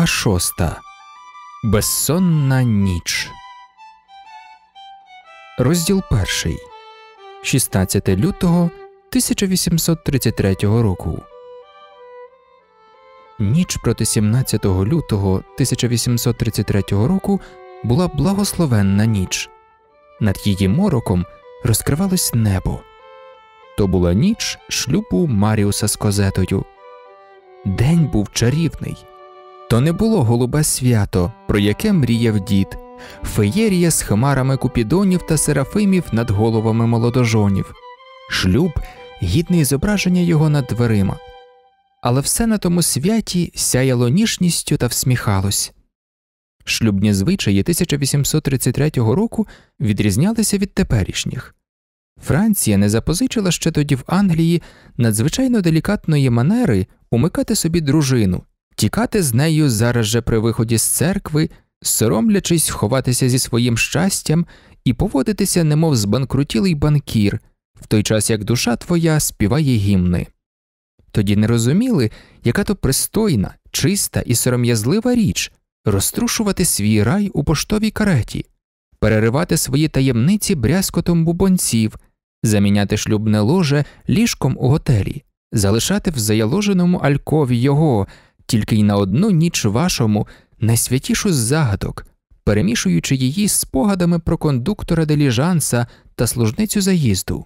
Книга 6. Безсонна ніч. Розділ 1. 16 лютого 1833 року. Ніч проти 17 лютого 1833 року була благословенна ніч. Над її мороком розкривалось небо. То була ніч шлюбу Маріуса з Козетою. День був чарівний. То не було голубе свято, про яке мріяв дід, феєрія з хмарами купідонів та серафимів над головами молодожонів, шлюб, гідний зображення його над дверима. Але все на тому святі сяяло ніжністю та всміхалось. Шлюбні звичаї 1833 року відрізнялися від теперішніх. Франція не запозичила ще тоді в Англії надзвичайно делікатної манери умикати собі дружину, тікати з нею зараз же при виході з церкви, соромлячись ховатися зі своїм щастям і поводитися немов збанкрутілий банкір, в той час як душа твоя співає гімни. Тоді не розуміли, яка то пристойна, чиста і сором'язлива річ розтрушувати свій рай у поштовій кареті, переривати свої таємниці брязкотом бубонців, заміняти шлюбне ложе ліжком у готелі, залишати в заяложеному алькові його, тільки й на одну ніч вашому, найсвятішу з загадок, перемішуючи її з спогадами про кондуктора диліжанса та служницю заїзду.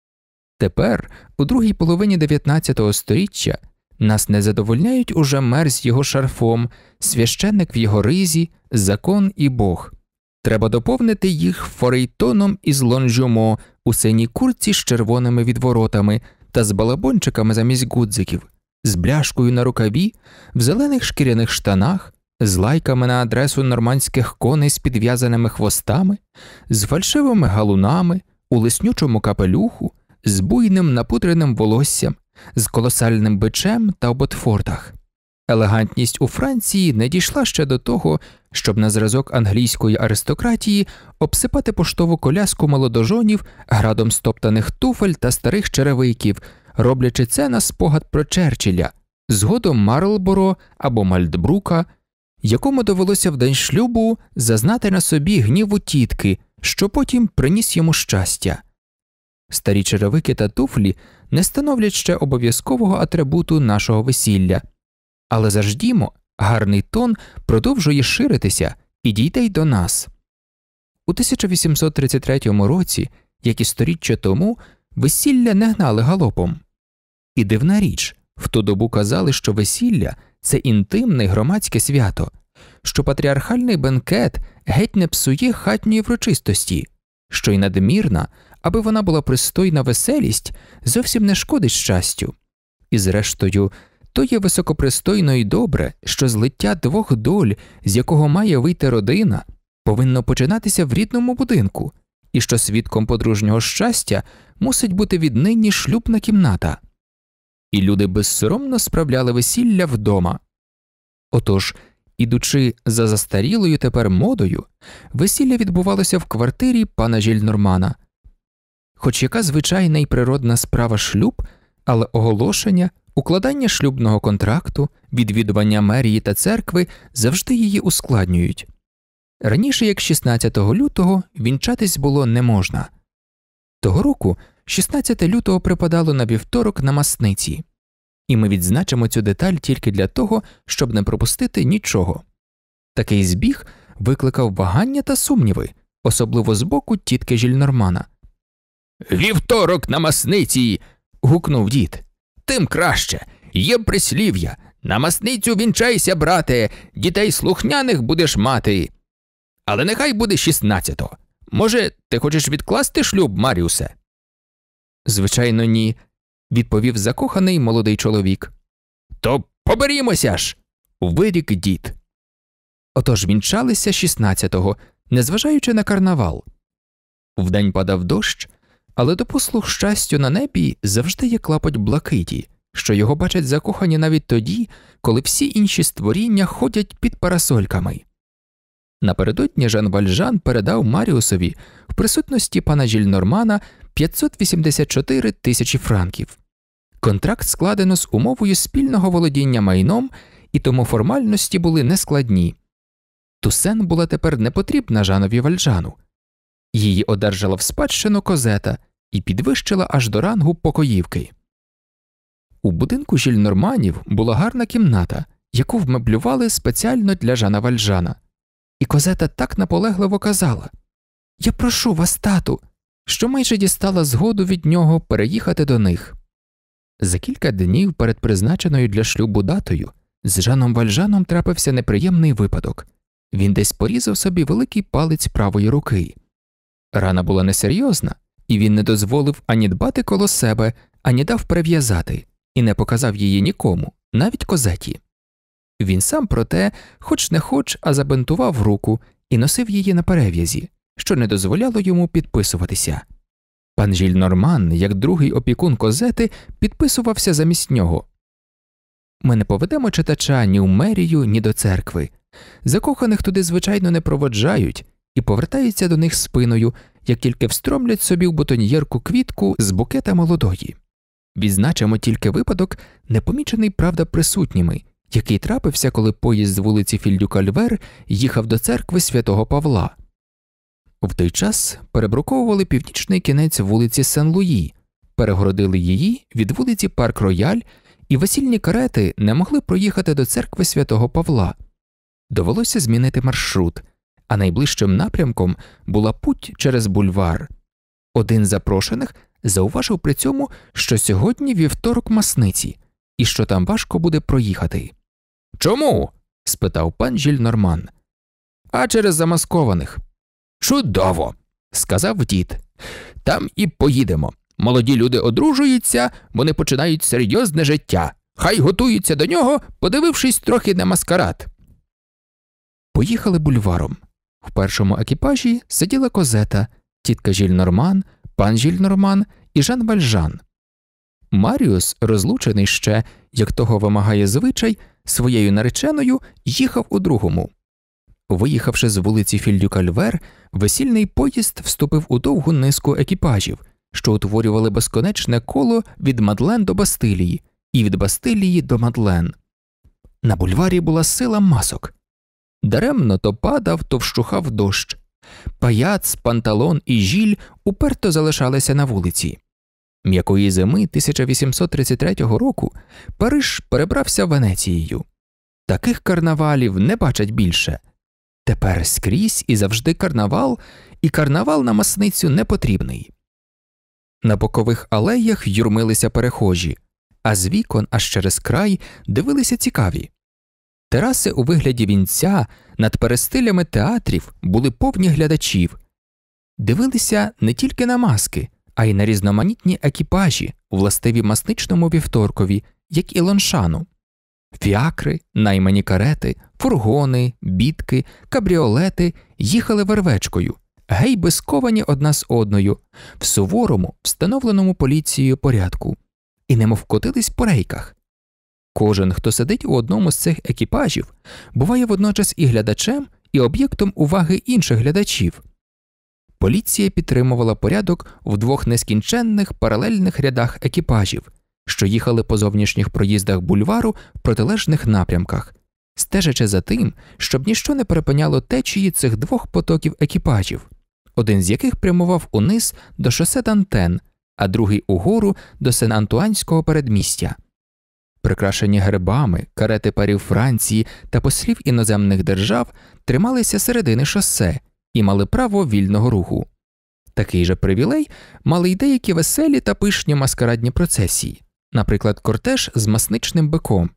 Тепер, у другій половині 19 століття, нас не задовольняють уже мер з його шарфом, священник в його ризі, закон і Бог. Треба доповнити їх форейтоном із лонжюмо у синій куртці з червоними відворотами та з балабончиками замість гудзиків, з бляшкою на рукаві, в зелених шкіряних штанах, з лайками на адресу нормандських коней з підв'язаними хвостами, з фальшивими галунами, у лиснючому капелюху, з буйним напудреним волоссям, з колосальним бичем та у ботфортах. Елегантність у Франції не дійшла ще до того, щоб на зразок англійської аристократії обсипати поштову коляску молодожонів градом стоптаних туфель та старих черевиків, роблячи це на спогад про Черчилля, згодом Марлборо або Мальтбрука, якому довелося в день шлюбу зазнати на собі гніву тітки, що потім приніс йому щастя. Старі черевики та туфлі не становлять ще обов'язкового атрибуту нашого весілля. Але заждімо, гарний тон продовжує ширитися і дійде й до нас. У 1833 році, як і сторіччя тому, весілля не гнали галопом. І дивна річ, в ту добу казали, що весілля – це інтимне й громадське свято, що патріархальний бенкет геть не псує хатньої врочистості, що й надмірна, аби вона була пристойна веселість, зовсім не шкодить щастю. І зрештою, то є високопристойно і добре, що злиття двох доль, з якого має вийти родина, повинно починатися в рідному будинку, і що свідком подружнього щастя мусить бути віднині шлюбна кімната. І люди безсоромно справляли весілля вдома. Отож, ідучи за застарілою тепер модою, весілля відбувалося в квартирі пана Жільнормана. Хоч яка звичайна і природна справа шлюб, але оголошення, укладання шлюбного контракту, відвідування мерії та церкви завжди її ускладнюють. Раніше, як 16 лютого, вінчатись було не можна. Того року 16 лютого припадало на вівторок на Масниці. І ми відзначимо цю деталь тільки для того, щоб не пропустити нічого. Такий збіг викликав вагання та сумніви, особливо з боку тітки Жільнормана. «Вівторок на Масниці!» – гукнув дід. «Тим краще! Є прислів'я! На Масницю вінчайся, брате! Дітей слухняних будеш мати!» «Але нехай буде 16-го! Може, ти хочеш відкласти шлюб, Маріусе?» «Звичайно, ні», – відповів закоханий молодий чоловік. «То поберімося ж!» – вирік дід. Отож вінчалися 16-го, незважаючи на карнавал. Вдень падав дощ, але до послуг щастю на небі завжди є клапоть блакиті, що його бачать закохані навіть тоді, коли всі інші створіння ходять під парасольками. Напередодні Жан Вальжан передав Маріусові в присутності пана Жільнормана 584 тисячі франків. Контракт складено з умовою спільного володіння майном і тому формальності були нескладні. Тусен була тепер не потрібна Жанові Вальжану. Її одержала в спадщину Козета і підвищила аж до рангу покоївки. У будинку Жільнорманів була гарна кімната, яку вмеблювали спеціально для Жана Вальжана. І Козета так наполегливо казала: «Я прошу вас, тату», що майже дістала згоду від нього переїхати до них. За кілька днів перед призначеною для шлюбу датою з Жаном Вальжаном трапився неприємний випадок. Він десь порізав собі великий палець правої руки. Рана була несерйозна, і він не дозволив ані дбати коло себе, ані дав перев'язати, і не показав її нікому, навіть Козеті. Він сам, проте, хоч не хоч, а забинтував руку і носив її на перев'язі, що не дозволяло йому підписуватися. Пан Жільнорман, як другий опікун Козети, підписувався замість нього. Ми не поведемо читача ні в мерію, ні до церкви. Закоханих туди, звичайно, не проводжають і повертаються до них спиною, як тільки встромлять собі в бутоньєрку квітку з букета молодої. Відзначимо тільки випадок, непомічений, правда, присутніми, який трапився, коли поїзд з вулиці Філь-дю-Кальвер їхав до церкви святого Павла. В той час перебруковували північний кінець вулиці Сен-Луї, перегородили її від вулиці Парк-Рояль, і весільні карети не могли проїхати до церкви святого Павла. Довелося змінити маршрут, а найближчим напрямком була путь через бульвар. Один з запрошених зауважив при цьому, що сьогодні вівторок Масниці, і що там важко буде проїхати. «Чому?» – спитав пан Жільнорман. «А через замаскованих». «Чудово!» – сказав дід. «Там і поїдемо. Молоді люди одружуються, вони починають серйозне життя. Хай готуються до нього, подивившись трохи на маскарад». Поїхали бульваром. В першому екіпажі сиділа Козета, тітка Жільнорман, пан Жільнорман і Жан Вальжан. Маріус, розлучений ще, як того вимагає звичай, своєю нареченою їхав у другому. Виїхавши з вулиці Філь-дю-Кальвер, весільний поїзд вступив у довгу низку екіпажів, що утворювали безконечне коло від Мадлен до Бастилії і від Бастилії до Мадлен. На бульварі була сила масок. Даремно то падав, то вщухав дощ. Паяц, Панталон і Жіль уперто залишалися на вулиці. М'якої зими 1833 року Париж перебрався Венецією. Таких карнавалів не бачать більше. Тепер скрізь і завжди карнавал, і карнавал на Масницю не потрібний. На бокових алеях юрмилися перехожі, а з вікон аж через край дивилися цікаві. Тераси у вигляді вінця над перестилями театрів були повні глядачів. Дивилися не тільки на маски, а й на різноманітні екіпажі, властиві масничному вівторкові, як і Лоншану. Фіакри, наймані карети, фургони, бідки, кабріолети їхали вервечкою, гейби сковані одна з одною, в суворому, встановленому поліцією порядку, і немов котились по рейках. Кожен, хто сидить у одному з цих екіпажів, буває водночас і глядачем, і об'єктом уваги інших глядачів. Поліція підтримувала порядок в двох нескінченних паралельних рядах екіпажів, що їхали по зовнішніх проїздах бульвару в протилежних напрямках, стежачи за тим, щоб ніщо не перепиняло течії цих двох потоків екіпажів, один з яких прямував униз до шосе Дантен, а другий угору до Сен-Антуанського передмістя. Прикрашені гербами, карети парів Франції та послів іноземних держав трималися середини шосе і мали право вільного руху. Такий же привілей мали й деякі веселі та пишні маскарадні процесії, наприклад, кортеж з масничним биком.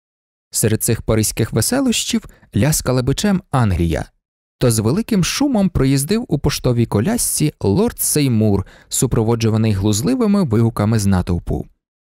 Серед цих паризьких веселощів ляскала бичем Англія, то з великим шумом проїздив у поштовій колясці лорд Сеймур, супроводжуваний глузливими вигуками з натовпу.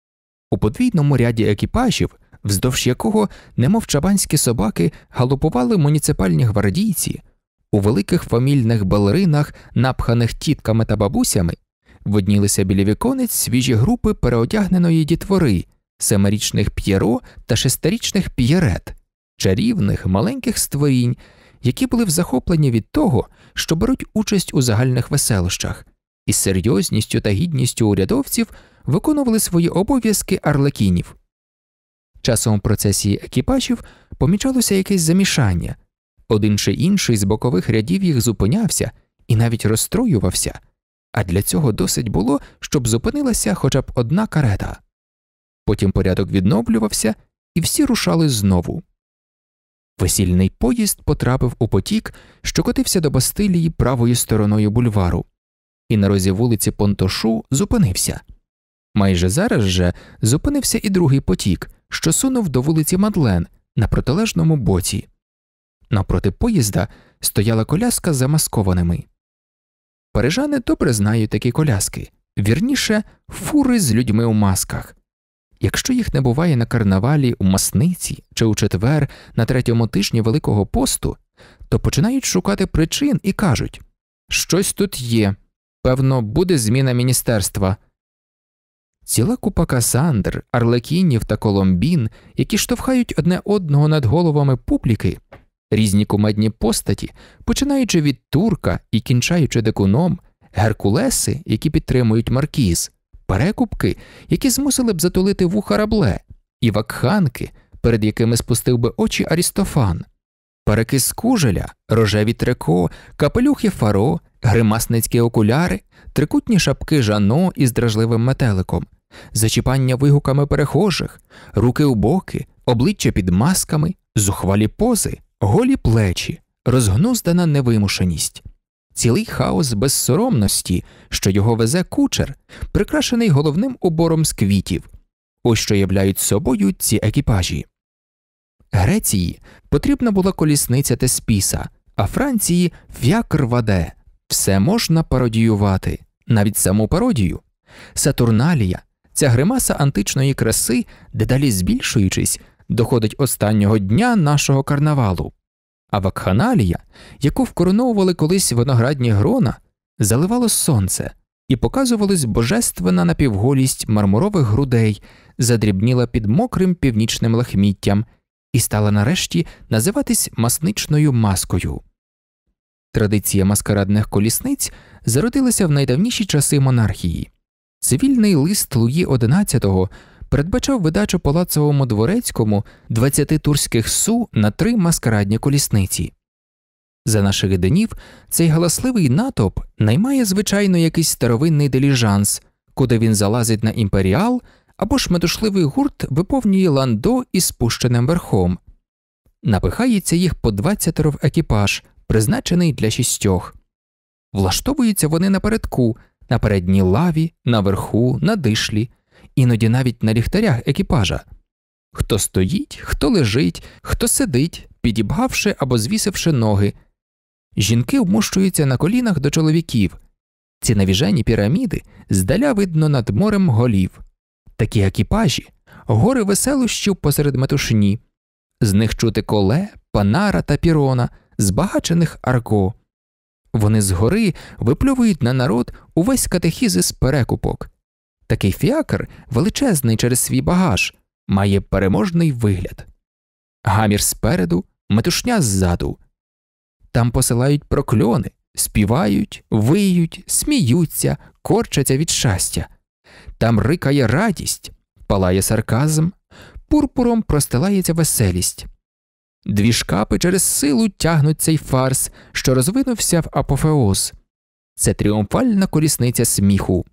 У подвійному ряді екіпажів, вздовж якого, немов чабанські собаки, галопували муніципальні гвардійці, у великих фамільних балеринах, напханих тітками та бабусями, виднілися біля віконець свіжі групи переодягненої дітвори, 7-річних П'єро та 6-річних П'єрет, чарівних маленьких створінь, які були захоплені від того, що беруть участь у загальних веселощах, і з серйозністю та гідністю урядовців виконували свої обов'язки арлекінів. Часом в процесії екіпажів помічалося якесь замішання. Один чи інший з бокових рядів їх зупинявся і навіть розстроювався, а для цього досить було, щоб зупинилася хоча б одна карета. Потім порядок відновлювався, і всі рушали знову. Весільний поїзд потрапив у потік, що котився до Бастилії правою стороною бульвару, і на розі вулиці Понтошу зупинився. Майже зараз же зупинився і другий потік, що сунув до вулиці Мадлен на протилежному боці. Навпроти поїзда стояла коляска з замаскованими. Парижани добре знають такі коляски, вірніше, фури з людьми у масках. Якщо їх не буває на карнавалі у Масниці чи у четвер на третьому тижні Великого посту, то починають шукати причин і кажуть: «Щось тут є, певно, буде зміна міністерства». Ціла купа Касандр, Арлекінів та Коломбін, які штовхають одне одного над головами публіки, різні кумедні постаті, починаючи від Турка і кінчаючи Декуном, Геркулеси, які підтримують Маркіз, перекупки, які змусили б затулити вуха Рабле, і вакханки, перед якими спустив би очі Арістофан, парики з кужеля, рожеві трико, капелюхи Фаро, гримасницькі окуляри, трикутні шапки Жано із дражливим метеликом, зачіпання вигуками перехожих, руки у боки, обличчя під масками, зухвалі пози, голі плечі, розгнуздана невимушеність. Цілий хаос безсоромності, що його везе кучер, прикрашений головним убором з квітів. Ось що являють собою ці екіпажі. Греції потрібна була колісниця Теспіса, а Франції – фіакр Ваде. Все можна пародіювати, навіть саму пародію. Сатурналія, ця гримаса античної краси, дедалі збільшуючись, доходить останнього дня нашого карнавалу. А вакханалія, яку вкороновували колись виноградні грона, заливало сонце, і показувалась божественна напівголість мармурових грудей, задрібніла під мокрим північним лахміттям і стала нарешті називатись масничною маскою. Традиція маскарадних колісниць зародилася в найдавніші часи монархії. Цивільний лист Луї XI передбачав видачу палацовому дворецькому 20 турських су на 3 маскарадні колісниці. За наших днів цей галасливий натовп наймає, звичайно, якийсь старовинний диліжанс, куди він залазить на імперіал, або ж метушливий гурт виповнює ландо із спущеним верхом. Напихається їх по 20 в екіпаж, призначений для 6. Влаштовуються вони напередку, на передній лаві, наверху, на дишлі, іноді навіть на ліхтарях екіпажа. Хто стоїть, хто лежить, хто сидить, підібгавши або звісивши ноги. Жінки вмощуються на колінах до чоловіків. Ці навіжені піраміди здаля видно над морем голів. Такі екіпажі – гори веселощів посеред метушні. З них чути коле, панара та пірона, збагачених арго. Вони згори випльовують на народ увесь катехізис перекупок. Такий фіакр, величезний через свій багаж, має переможний вигляд. Гамір спереду, метушня ззаду. Там посилають прокльони, співають, виють, сміються, корчаться від щастя. Там рикає радість, палає сарказм, пурпуром простилається веселість. 2 шкапи через силу тягнуть цей фарс, що розвинувся в апофеоз. Це тріумфальна колісниця сміху.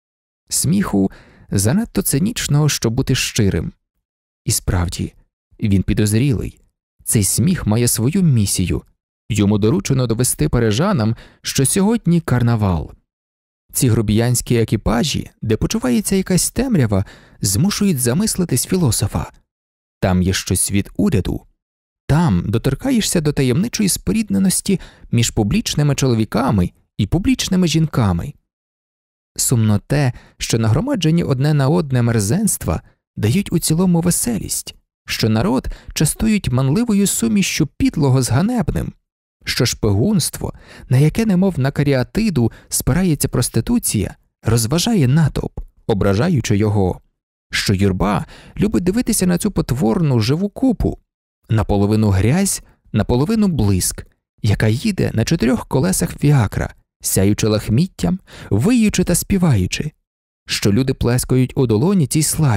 Сміху занадто цинічного, щоб бути щирим. І справді, він підозрілий. Цей сміх має свою місію. Йому доручено довести парижанам, що сьогодні карнавал. Ці грубіянські екіпажі, де почувається якась темрява, змушують замислитись філософа. Там є щось від уряду. Там доторкаєшся до таємничої спорідненості між публічними чоловіками і публічними жінками. Сумно те, що нагромаджені одне на одне мерзенства дають у цілому веселість, що народ частують манливою сумішшю підлого з ганебним, що шпигунство, на яке немов на каріатиду спирається проституція, розважає натовп, ображаючи його, що юрба любить дивитися на цю потворну живу купу, наполовину грязь, наполовину блиск, яка їде на 4 колесах фіакра, сяючи лахміттям, виючи та співаючи, що люди плескають у долоні цій славі,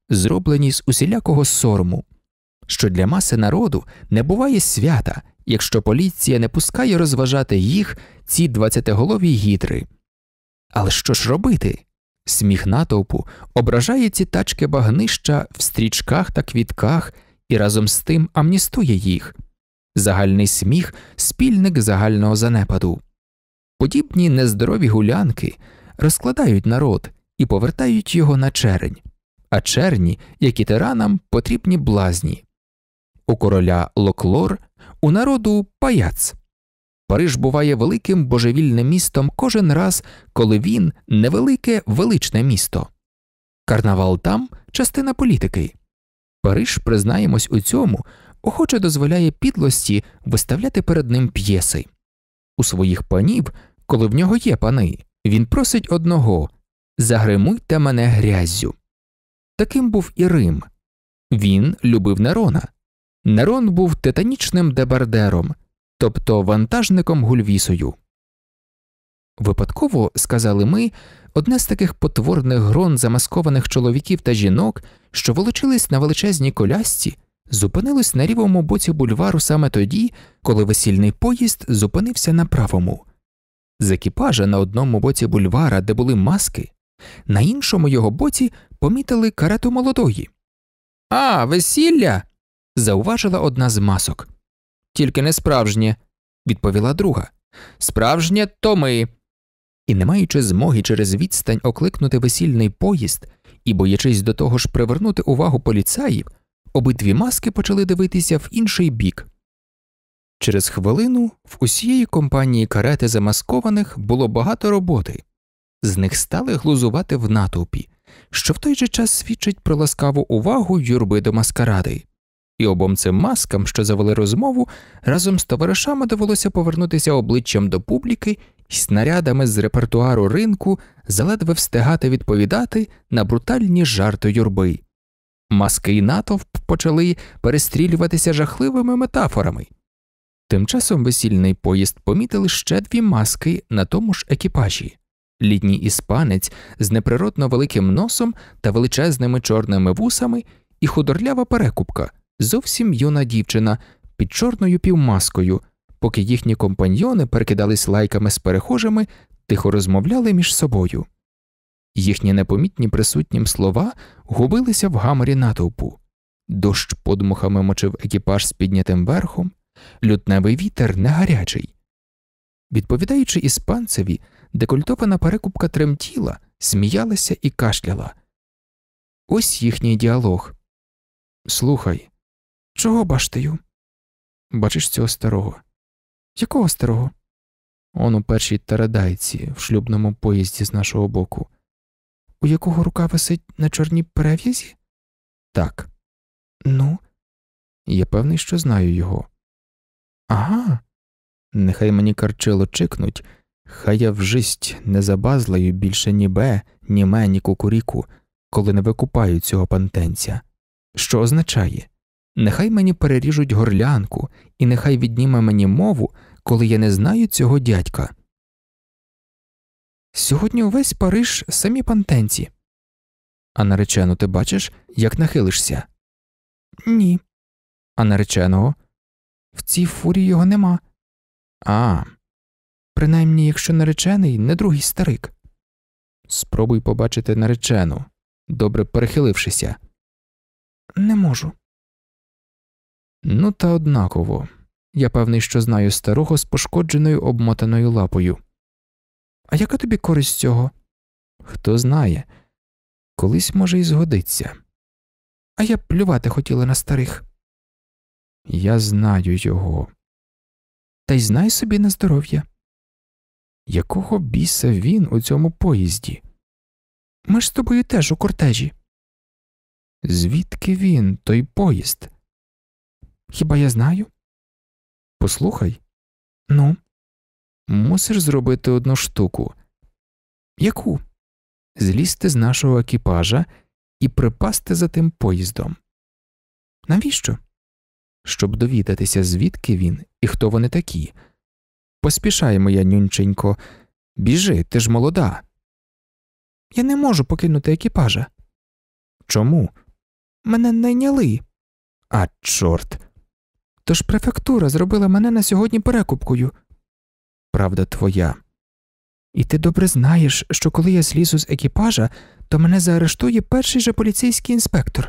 зроблені з усілякого сорому, що для маси народу не буває свята, якщо поліція не пускає розважати їх, ці двадцятиголові гідри. Але що ж робити? Сміх натовпу ображає ці тачки багнища в стрічках та квітках і разом з тим амністує їх. Загальний сміх – спільник загального занепаду. Подібні нездорові гулянки розкладають народ і повертають його на чернь, а черні, як і тиранам, потрібні блазні. У короля Локлор, у народу – паяц. Париж буває великим божевільним містом кожен раз, коли він – невелике величне місто. Карнавал там – частина політики. Париж, признаємось у цьому, охоче дозволяє підлості виставляти перед ним п'єси. У своїх панів, коли в нього є пани, він просить одного – «Загримуйте мене гряззю». Таким був і Рим. Він любив Нерона. Нерон був титанічним дебардером, тобто вантажником Гульвісою. Випадково, сказали ми, одне з таких потворних грон замаскованих чоловіків та жінок, що волочились на величезній колясці, зупинилось на лівому боці бульвару саме тоді, коли весільний поїзд зупинився на правому. З екіпажа на одному боці бульвара, де були маски, на іншому його боці помітили карету молодої. «А, весілля!» – зауважила одна з масок. «Тільки не справжнє», – відповіла друга. «Справжнє – то ми». І не маючи змоги через відстань окликнути весільний поїзд і боячись до того ж привернути увагу поліцаїв, обидві маски почали дивитися в інший бік. Через хвилину в усієї компанії карети замаскованих було багато роботи. З них стали глузувати в натовпі, що в той же час свідчить про ласкаву увагу юрби до маскаради. І обом цим маскам, що завели розмову, разом з товаришами довелося повернутися обличчям до публіки і снарядами з репертуару ринку заледве встигати відповідати на брутальні жарти юрби. Маски і натовп почали перестрілюватися жахливими метафорами. Тим часом весільний поїзд помітили ще дві маски на тому ж екіпажі. Літній іспанець з неприродно великим носом та величезними чорними вусами і худорлява перекупка, зовсім юна дівчина під чорною півмаскою, поки їхні компаньйони перекидались лайками з перехожими, тихо розмовляли між собою. Їхні непомітні присутнім слова губилися в гаморі натовпу. Дощ подмухами мочив екіпаж з піднятим верхом, лютневий вітер не гарячий. Відповідаючи іспанцеві, декольтована перекупка тремтіла, сміялася і кашляла. Ось їхній діалог. «Слухай, чого баштаю?» «Бачиш цього старого?» «Якого старого?» «Он у першій тарадайці, в шлюбному поїзді з нашого боку». «У якого рука висить на чорній перев'язі?» «Так». «Ну?» «Я певний, що знаю його». «Ага. Нехай мені карчило чикнуть, хай я в жисть не забазлаю більше ні бе, ні ме, ні кукуріку, коли не викупаю цього пантенця. Що означає? Нехай мені переріжуть горлянку, і нехай відніме мені мову, коли я не знаю цього дядька». «Сьогодні увесь Париж самі пантенці». «А наречену ти бачиш, як нахилишся?» «Ні». «А нареченого?» «В цій фурі його нема». «А, принаймні, якщо наречений, не другий старик». «Спробуй побачити наречену, добре перехилившися». «Не можу». «Ну та однаково. Я певний, що знаю старого з пошкодженою обмотаною лапою». «А яка тобі користь з цього?» «Хто знає. Колись, може, і згодиться». «А я б плювати хотіла на старих». «Я знаю його». «Та й знай собі на здоров'я». «Якого біса він у цьому поїзді?» «Ми ж з тобою теж у кортежі». «Звідки він, той поїзд?» «Хіба я знаю?» «Послухай». «Ну?» «Мусиш зробити одну штуку». «Яку?» «Злізти з нашого екіпажа і припасти за тим поїздом». «Навіщо?» «Щоб довідатися, звідки він і хто вони такі. Поспішай, моя нюнченько. Біжи, ти ж молода». «Я не можу покинути екіпажа». «Чому?» Мене найняли. А, чорт. Тож префектура зробила мене на сьогодні перекупкою. Правда твоя. І ти добре знаєш, що коли я злізу з екіпажа, то мене заарештує перший же поліцейський інспектор.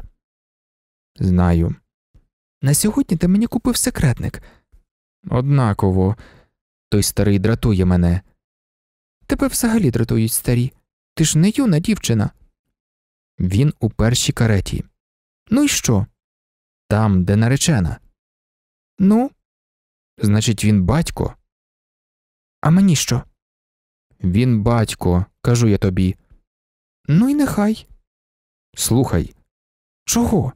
Знаю. На сьогодні ти мені купив секретник. Однаково. Той старий дратує мене. Тебе взагалі дратують старі. Ти ж не юна дівчина. Він у першій кареті. Ну і що? Там, де наречена. Ну? Значить, він батько. А мені що? Він батько, кажу я тобі. Ну і нехай. Слухай. Чого?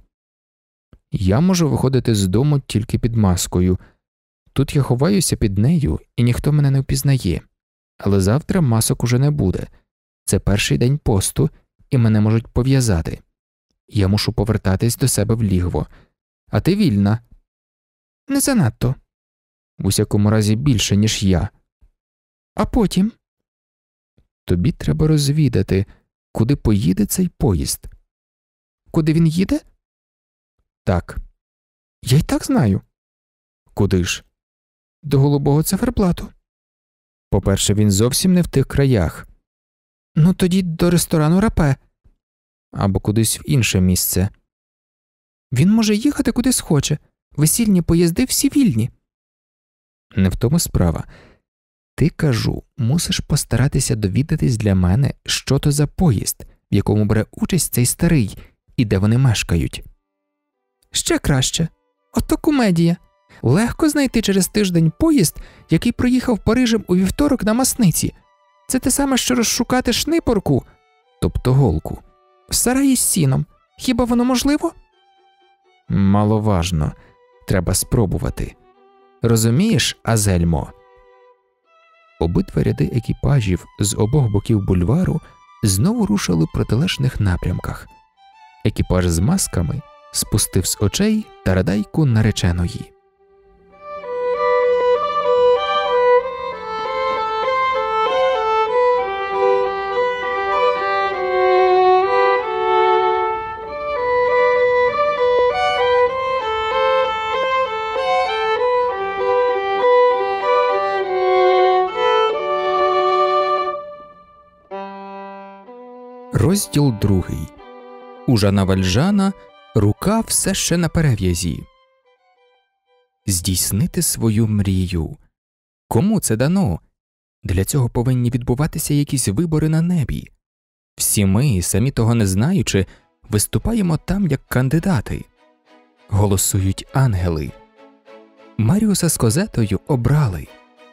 Я можу виходити з дому тільки під маскою. Тут я ховаюся під нею, і ніхто мене не впізнає. Але завтра масок уже не буде. Це перший день посту, і мене можуть пов'язати. Я мушу повертатись до себе в лігво. А ти вільна. Не занадто. В усякому разі більше, ніж я. А потім? Тобі треба розвідати, куди поїде цей поїзд. Куди він їде? Так. Я й так знаю. Куди ж? До голубого циферблату. По-перше, він зовсім не в тих краях. Ну тоді до ресторану Рапе. Або кудись в інше місце. Він може їхати куди схоче. Весільні поїзди всі вільні. Не в тому справа. Ти, кажу, мусиш постаратися довідатись для мене, що то за поїзд, в якому бере участь цей старий, і де вони мешкають. Ще краще. Ото кумедія. Легко знайти через тиждень поїзд, який проїхав Парижем у вівторок на Масниці. Це те саме, що розшукати шнипорку, тобто голку, в сараї з сіном. Хіба воно можливо? Маловажно. Треба спробувати. Розумієш, Азельмо? Обидва ряди екіпажів з обох боків бульвару знову рушили в протилежних напрямках. Екіпаж з масками спустив з очей тарадайку нареченої. Розділ 2. У Жана Вальжана рука все ще на перев'язі. Здійснити свою мрію. Кому це дано? Для цього повинні відбуватися якісь вибори на небі. Всі ми, самі того не знаючи, виступаємо там як кандидати. Голосують ангели. Маріуса з Козетою обрали.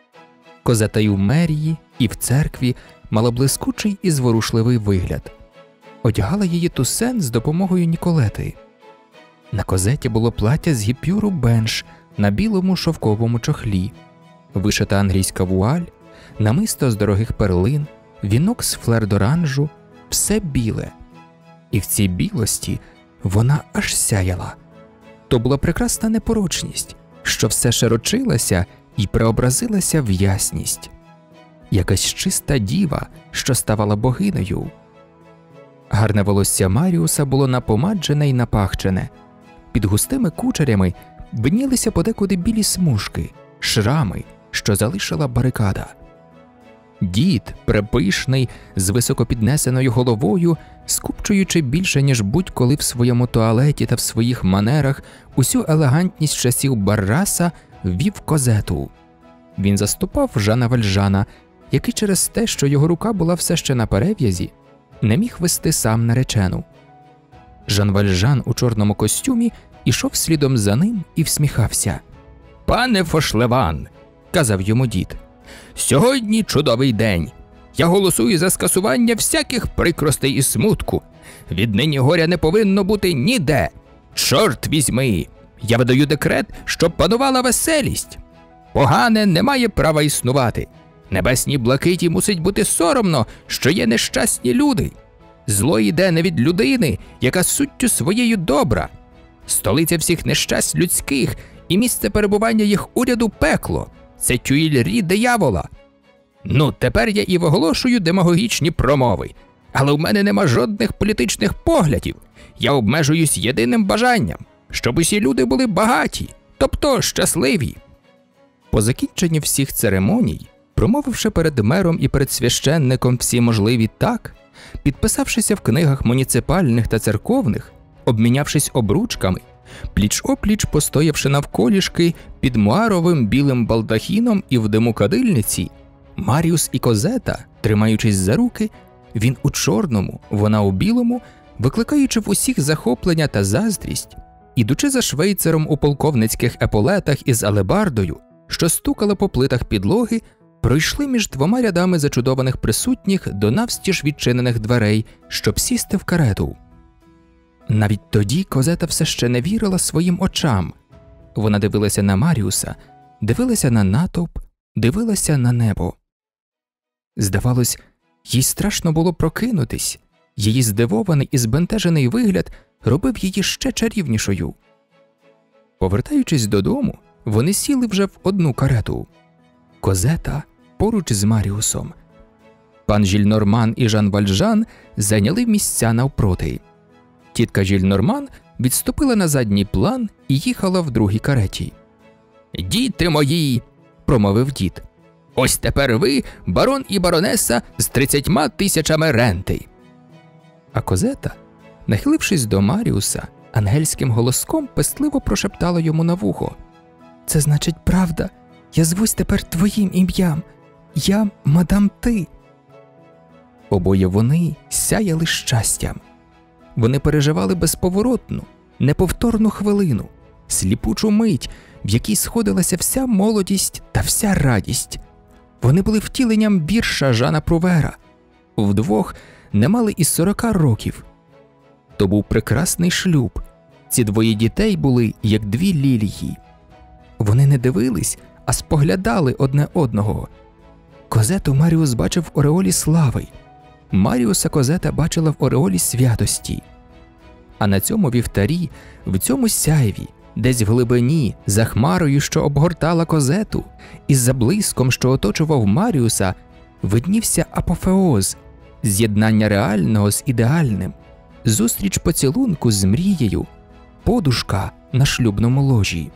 Козета й у мерії, і в церкві мала блискучий і зворушливий вигляд. Одягала її Тусен з допомогою Ніколети. На Козеті було плаття з гіпюру бенш на білому шовковому чохлі, вишита англійська вуаль, намисто з дорогих перлин, вінок з флер-доранжу, все біле. І в цій білості вона аж сяяла. То була прекрасна непорочність, що все широчилася і преобразилася в ясність. Якась чиста діва, що ставала богинею. Гарне волосся Маріуса було напомаджене й напахчене. Під густими кучерями виднілися подекуди білі смужки, шрами, що залишила барикада. Дід, препишний, з високопіднесеною головою, скупчуючи більше, ніж будь-коли в своєму туалеті та в своїх манерах усю елегантність часів Барраса, вів Козету. Він заступав Жана Вальжана, який через те, що його рука була все ще на перев'язі, не міг вести сам наречену. Жан Вальжан у чорному костюмі ішов слідом за ним і всміхався. «Пане Фошлеван», – казав йому дід, – «сьогодні чудовий день. Я голосую за скасування всяких прикростей і смутку. Віднині горя не повинно бути ніде. Чорт візьми! Я видаю декрет, щоб панувала веселість. Погане не має права існувати. Небесній блакиті мусить бути соромно, що є нещасні люди. Зло йде не від людини, яка суттю своєю добра. Столиця всіх нещасть людських і місце перебування їх уряду пекло. Це тюільрі диявола. Ну, тепер я і виголошую демагогічні промови. Але в мене нема жодних політичних поглядів. Я обмежуюсь єдиним бажанням, щоб усі люди були багаті, тобто щасливі». По закінченні всіх церемоній, промовивши перед мером і перед священником всі можливі «так», підписавшися в книгах муніципальних та церковних, обмінявшись обручками, пліч-опліч постоявши навколішки під муаровим білим балдахіном і в диму кадильниці, Маріус і Козета, тримаючись за руки, він у чорному, вона у білому, викликаючи в усіх захоплення та заздрість, ідучи за швейцаром у полковницьких еполетах із алебардою, що стукала по плитах підлоги, пройшли між двома рядами зачудованих присутніх до навстіж відчинених дверей, щоб сісти в карету. Навіть тоді Козета все ще не вірила своїм очам. Вона дивилася на Маріуса, дивилася на натовп, дивилася на небо. Здавалось, їй страшно було прокинутись, її здивований і збентежений вигляд робив її ще чарівнішою. Повертаючись додому, вони сіли вже в одну карету. Козета поруч з Маріусом. Пан Жільнорман і Жан Вальжан зайняли місця навпроти. Тітка Жільнорман відступила на задній план і їхала в другій кареті. «Діти мої!» – промовив дід. «Ось тепер ви, барон і баронеса, з 30 тисячами ренти!» А Козета, нахилившись до Маріуса, ангельським голоском пестливо прошептала йому на вухо. «Це значить правда. Я звусь тепер твоїм ім'ям. Я мадам Ти». Обоє вони сяяли щастям. Вони переживали безповоротну, неповторну хвилину, сліпучу мить, в якій сходилася вся молодість та вся радість. Вони були втіленням вірша Жана Прувера. Вдвох не мали і 40 років. То був прекрасний шлюб. Ці двоє дітей були, як дві лілії. Вони не дивились, а споглядали одне одного. Козету Маріус бачив в ореолі слави. Маріуса Козета бачила в ореолі святості. А на цьому вівтарі, в цьому сяйві, десь в глибині, за хмарою, що обгортала Козету, і за блиском, що оточував Маріуса, виднівся апофеоз, з'єднання реального з ідеальним, зустріч поцілунку з мрією, подушка на шлюбному ложі.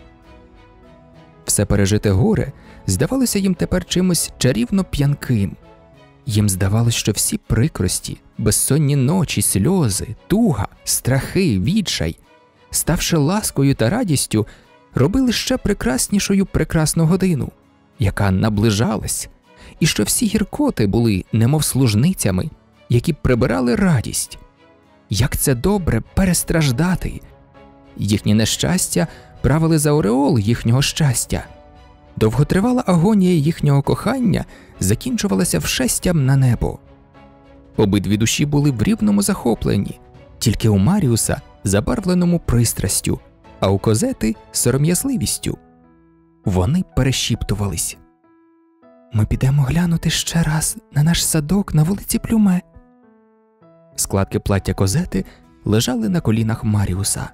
Все пережите горе здавалося їм тепер чимось чарівно п'янким. Їм здавалось, що всі прикрості, безсонні ночі, сльози, туга, страхи, відчай, ставши ласкою та радістю, робили ще прекраснішою прекрасну годину, яка наближалась, і що всі гіркоти були немов служницями, які прибирали радість. Як це добре перестраждати! Їхні нещастя правили за ореол їхнього щастя. Довготривала агонія їхнього кохання закінчувалася вшестям на небо. Обидві душі були в рівному захопленні, тільки у Маріуса забарвленому пристрастю, а у Козети сором'язливістю. Вони перешіптувались. «Ми підемо глянути ще раз на наш садок на вулиці Плюме». Складки плаття Козети лежали на колінах Маріуса.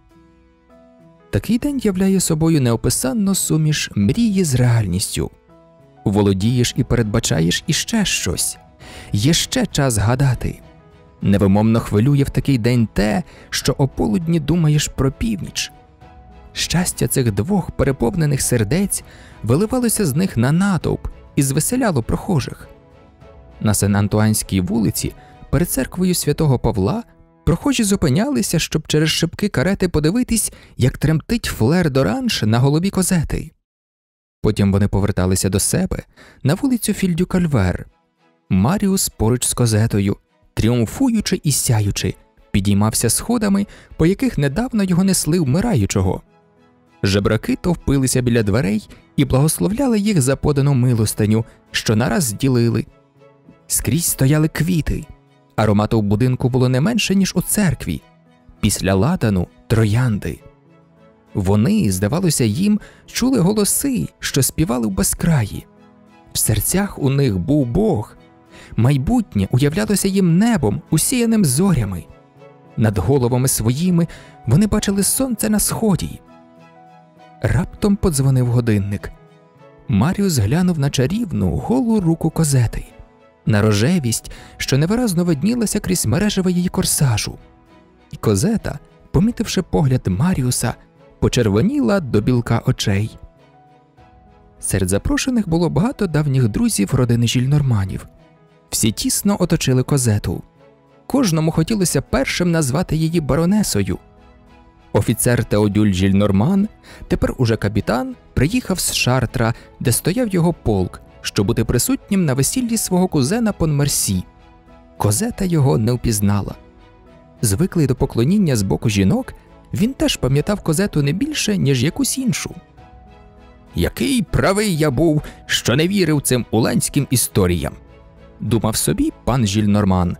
Такий день являє собою неописанну суміш мрії з реальністю. Володієш і передбачаєш іще щось. Є ще час гадати. Невимовно хвилює в такий день те, що ополудні думаєш про північ. Щастя цих двох переповнених сердець виливалося з них на натовп і звеселяло прохожих. На Сен-Антуанській вулиці, перед церквою святого Павла, прохожі зупинялися, щоб через шибки карети подивитись, як тремтить флер д'оранж на голові Козети. Потім вони поверталися до себе на вулицю Філь-дю-Кальвер. Маріус поруч з Козетою, тріумфуючи і сяючи, підіймався сходами, по яких недавно його несли вмираючого. Жебраки товпилися біля дверей і благословляли їх за подану милостиню, що нараз зділили. Скрізь стояли квіти. Аромату в будинку було не менше, ніж у церкві. Після ладану – троянди. Вони, здавалося їм, чули голоси, що співали в безкраї. В серцях у них був Бог. Майбутнє уявлялося їм небом, усіяним зорями. Над головами своїми вони бачили сонце на сході. Раптом подзвонив годинник. Маріус глянув на чарівну, голу руку Козети. на рожевість, що невиразно виднілася крізь мережево її корсажу. І Козета, помітивши погляд Маріуса, почервоніла до білка очей. Серед запрошених було багато давніх друзів родини Жільнорманів. Всі тісно оточили Козету. Кожному хотілося першим назвати її баронесою. Офіцер Теодюль Жільнорман, тепер уже капітан, приїхав з Шартра, де стояв його полк, щоб бути присутнім на весіллі свого кузена Понмерсі. Козета його не впізнала. Звиклий до поклоніння з боку жінок, він теж пам'ятав Козету не більше, ніж якусь іншу. «Який правий я був, що не вірив цим уланським історіям», – думав собі пан Жільнорман.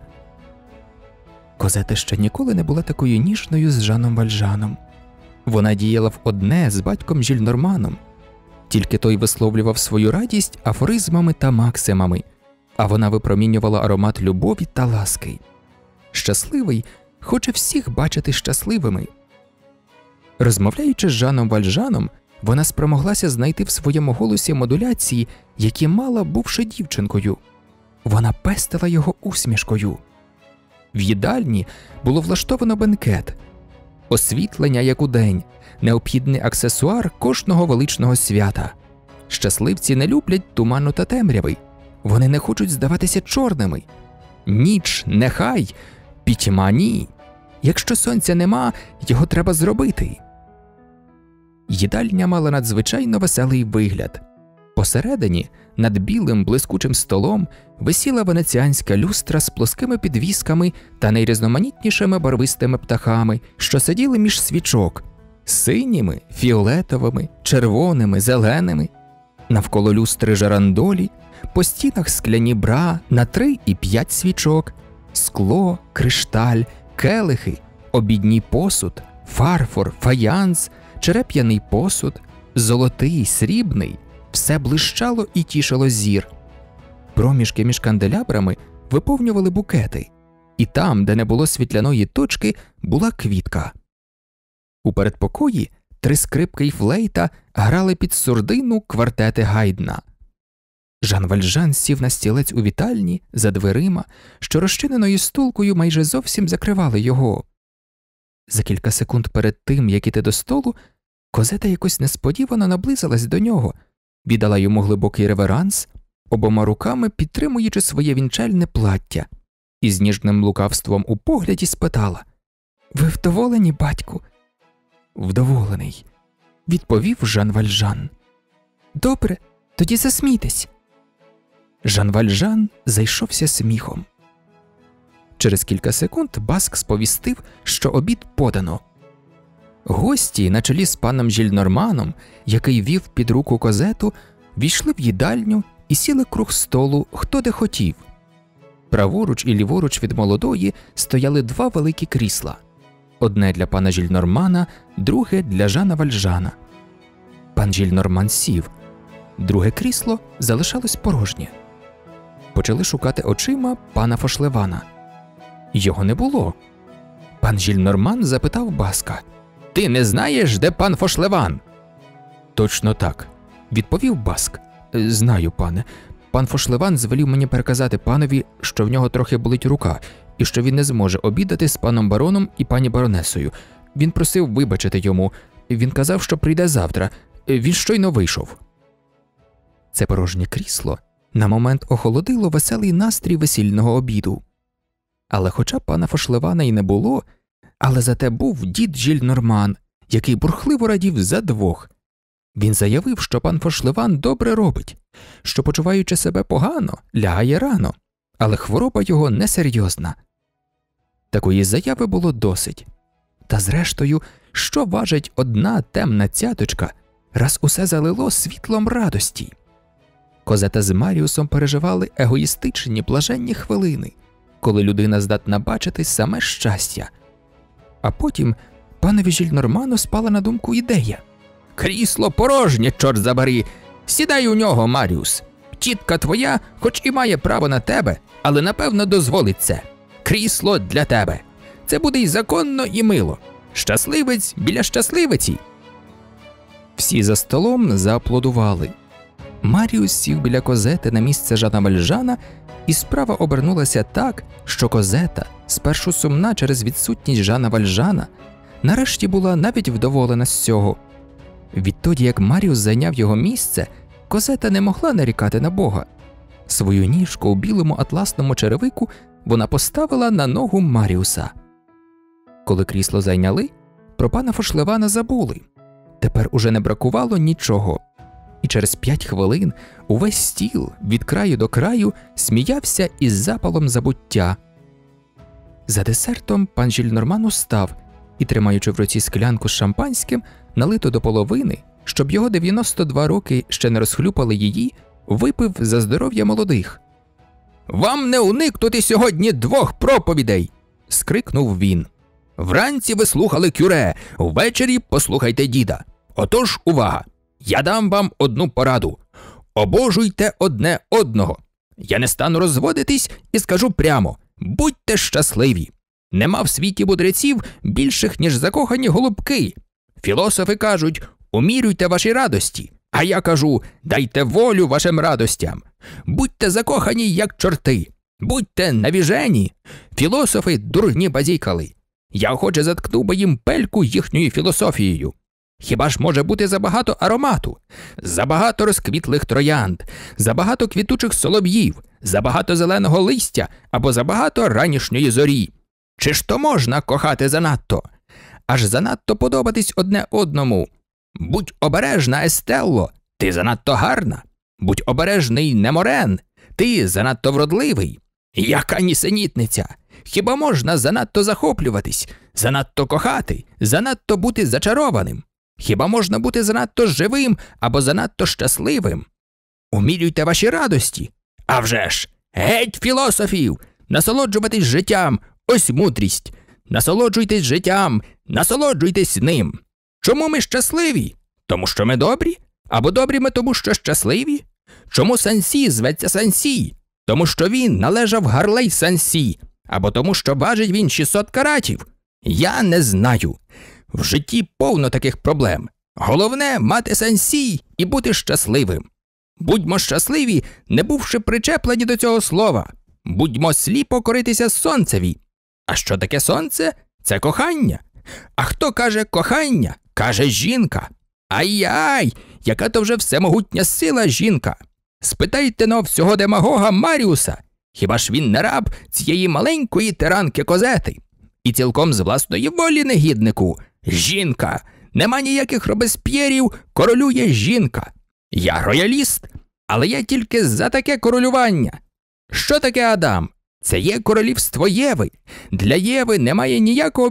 Козета ще ніколи не була такою ніжною з Жаном Вальжаном. Вона діяла в одне з батьком Жільнорманом. Тільки той висловлював свою радість афоризмами та максимами, а вона випромінювала аромат любові та ласки. Щасливий хоче всіх бачити щасливими. Розмовляючи з Жаном Вальжаном, вона спромоглася знайти в своєму голосі модуляції, які мала, бувши дівчинкою. Вона пестила його усмішкою. В їдальні було влаштовано бенкет. Освітлення, як удень, необхідний аксесуар кожного величного свята. Щасливці не люблять туману та темряви. Вони не хочуть здаватися чорними. Ніч нехай, пітьма ні. Якщо сонця нема, його треба зробити. Їдальня мала надзвичайно веселий вигляд. Посередині, над білим блискучим столом, висіла венеціанська люстра з плоскими підвісками та найрізноманітнішими барвистими птахами, що сиділи між свічок – синіми, фіолетовими, червоними, зеленими. Навколо люстри жарандолі, по стінах скляні бра на 3 і 5 свічок, скло, кришталь, келихи, обідній посуд, фарфор, фаянс, череп'яний посуд, золотий, срібний – все блищало і тішило зір. Проміжки між канделябрами виповнювали букети, і там, де не було світляної точки, була квітка. У передпокої 3 скрипки й флейта грали під сурдину квартети Гайдна. Жан Вальжан сів на стілець у вітальні, за дверима, що розчиненою стулкою майже зовсім закривали його. За кілька секунд перед тим, як іти до столу, Козета якось несподівано наблизилась до нього, віддала йому глибокий реверанс, обома руками підтримуючи своє вінчальне плаття, і з ніжним лукавством у погляді спитала: «Ви вдоволені, батьку?» «Вдоволений», – відповів Жан Вальжан. «Добре, тоді засмійтесь». Жан Вальжан зайшовся сміхом. Через кілька секунд Баск сповістив, що обід подано. Гості, на чолі з паном Жільнорманом, який вів під руку Козету, війшли в їдальню і сіли круг столу хто де хотів. Праворуч і ліворуч від молодої стояли 2 великі крісла. Одне для пана Жільнормана, друге для Жана Вальжана. Пан Жільнорман сів. Друге крісло залишалось порожнє. Почали шукати очима пана Фошлевана. Його не було. Пан Жільнорман запитав Баска: «Ти не знаєш, де пан Фошлеван?» «Точно так», – відповів Баск. «Знаю, пане. Пан Фошлеван звелів мені переказати панові, що в нього трохи болить рука, і що він не зможе обідати з паном бароном і пані баронесою. Він просив вибачити йому. Він казав, що прийде завтра. Він щойно вийшов». Це порожнє крісло на момент охолодило веселий настрій весільного обіду. Але хоча пана Фошлевана й не було, але зате був дід Жільнорман, який бурхливо радів за 2. Він заявив, що пан Фошлеван добре робить, що, почуваючи себе погано, лягає рано, але хвороба його несерйозна. Такої заяви було досить. Та зрештою, що важить одна темна цяточка, раз усе залило світлом радості? Козета з Маріусом переживали егоїстичні, блаженні хвилини, коли людина здатна бачити саме щастя. А потім панові Жільнорману спала на думку ідея. «Крісло порожнє, чорт забери! Сідай у нього, Маріус! Тітка твоя, хоч і має право на тебе, але напевно дозволить це. Крісло для тебе. Це буде й законно, і мило. Щасливець біля щасливиці!» Всі за столом зааплодували. Маріус сів біля Козети на місце Жана Вальжана І справа обернулася так, що Козета, спершу сумна через відсутність Жана Вальжана, нарешті була навіть вдоволена з цього. Відтоді, як Маріус зайняв його місце, Козета не могла нарікати на Бога. Свою ніжку у білому атласному черевику вона поставила на ногу Маріуса. Коли крісло зайняли, про пана Фошлевана забули. Тепер уже не бракувало нічого. І через 5 хвилин увесь стіл від краю до краю сміявся із запалом забуття. За десертом пан Жільнорман устав і, тримаючи в руці склянку з шампанським, налито до половини, щоб його 92 роки ще не розхлюпали її, випив за здоров'я молодих. «Вам не уникнути сьогодні 2 проповідей!» – скрикнув він. «Вранці ви слухали кюре, ввечері послухайте діда. Отож, увага! Я дам вам одну пораду. Обожуйте одне одного. Я не стану розводитись і скажу прямо – будьте щасливі. Нема в світі мудреців більших, ніж закохані голубки. Філософи кажуть – умірюйте ваші радості. А я кажу – дайте волю вашим радостям. Будьте закохані, як чорти. Будьте навіжені. Філософи дурні базікали. Я охоче заткну би їм пельку їхньою філософією. Хіба ж може бути забагато аромату, забагато розквітлих троянд, забагато квітучих солов'їв, забагато зеленого листя або забагато ранішньої зорі? Чи ж то можна кохати занадто? Аж занадто подобатись одне одному. Будь обережна, Естелло, ти занадто гарна. Будь обережний, Неморен, ти занадто вродливий. Яка нісенітниця! Хіба можна занадто захоплюватись, занадто кохати, занадто бути зачарованим? Хіба можна бути занадто живим або занадто щасливим? Умірюйте ваші радості. А вже ж, геть філософів! Насолоджуватись життям – ось мудрість. Насолоджуйтесь життям, насолоджуйтесь ним. Чому ми щасливі? Тому що ми добрі? Або добрі ми тому, що щасливі? Чому Сансі зветься Сансі? Тому що він належав Гарлей Сансі. Або тому, що важить він 600 каратів? Я не знаю. В житті повно таких проблем. Головне – мати Сансі і бути щасливим. Будьмо щасливі, не бувши причеплені до цього слова. Будьмо сліпо коритися сонцеві. А що таке сонце? Це кохання. А хто каже кохання? Каже жінка. Ай-яй, яка то вже всемогутня сила жінка. Спитайте-но всього демагога Маріуса. Хіба ж він не раб цієї маленької тиранки Козети? І цілком з власної волі негіднику. Жінка. Нема ніяких Робесп'єрів, королює жінка. Я рояліст, але я тільки за таке королювання. Що таке Адам? Це є королівство Єви. Для Єви немає ніякого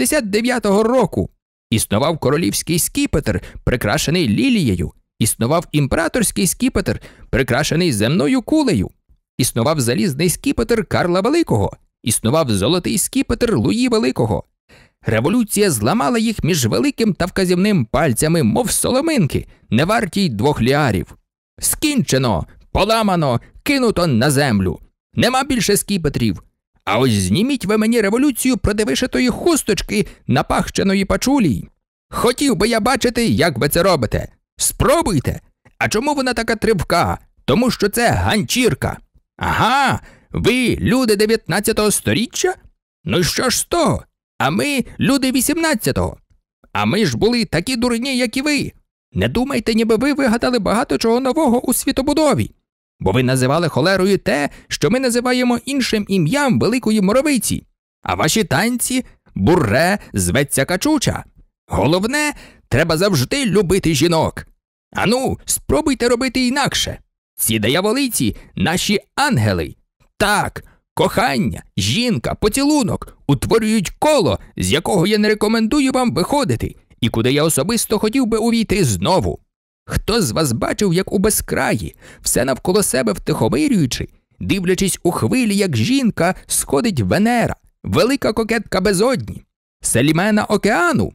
89-го року. Існував королівський скіпетр, прикрашений лілією. Існував імператорський скіпетр, прикрашений земною кулею. Існував залізний скіпетр Карла Великого. Існував золотий скіпетр Луї Великого. Революція зламала їх між великим та вказівним пальцями, мов соломинки, не варті й 2 ліарів. Скінчено, поламано, кинуто на землю. Нема більше скіпетрів. А ось зніміть ви мені революцію проти вишитої хусточки, напахченої пачулі. Хотів би я бачити, як ви це робите. Спробуйте. А чому вона така тривка? Тому що це ганчірка. Ага, ви люди 19-го сторіччя? Ну що ж з того? А ми люди 18-го. А ми ж були такі дурні, як і ви. Не думайте, ніби ви вигадали багато чого нового у світобудові. Бо ви називали холерою те, що ми називаємо іншим ім'ям Великої Моровиці. А ваші танці бурре зветься качуча. Головне, треба завжди любити жінок. Ану, спробуйте робити інакше. Ці дияволиці – наші ангели. Так, кохання, жінка, поцілунок утворюють коло, з якого я не рекомендую вам виходити, і куди я особисто хотів би увійти знову. Хто з вас бачив, як у безкраї, все навколо себе втихомирюючи, дивлячись у хвилі, як жінка, сходить Венера, велика кокетка безодні, Селімена океану?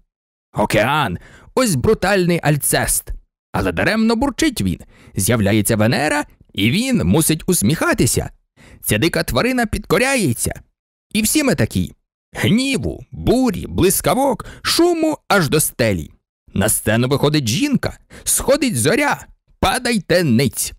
Океан – ось брутальний Альцест. Але даремно бурчить він. З'являється Венера, і він мусить усміхатися. Ця дика тварина підкоряється. І всі ми такі. Гніву, бурі, блискавок, шуму аж до стелі. На сцену виходить жінка, сходить зоря, падайте ниць.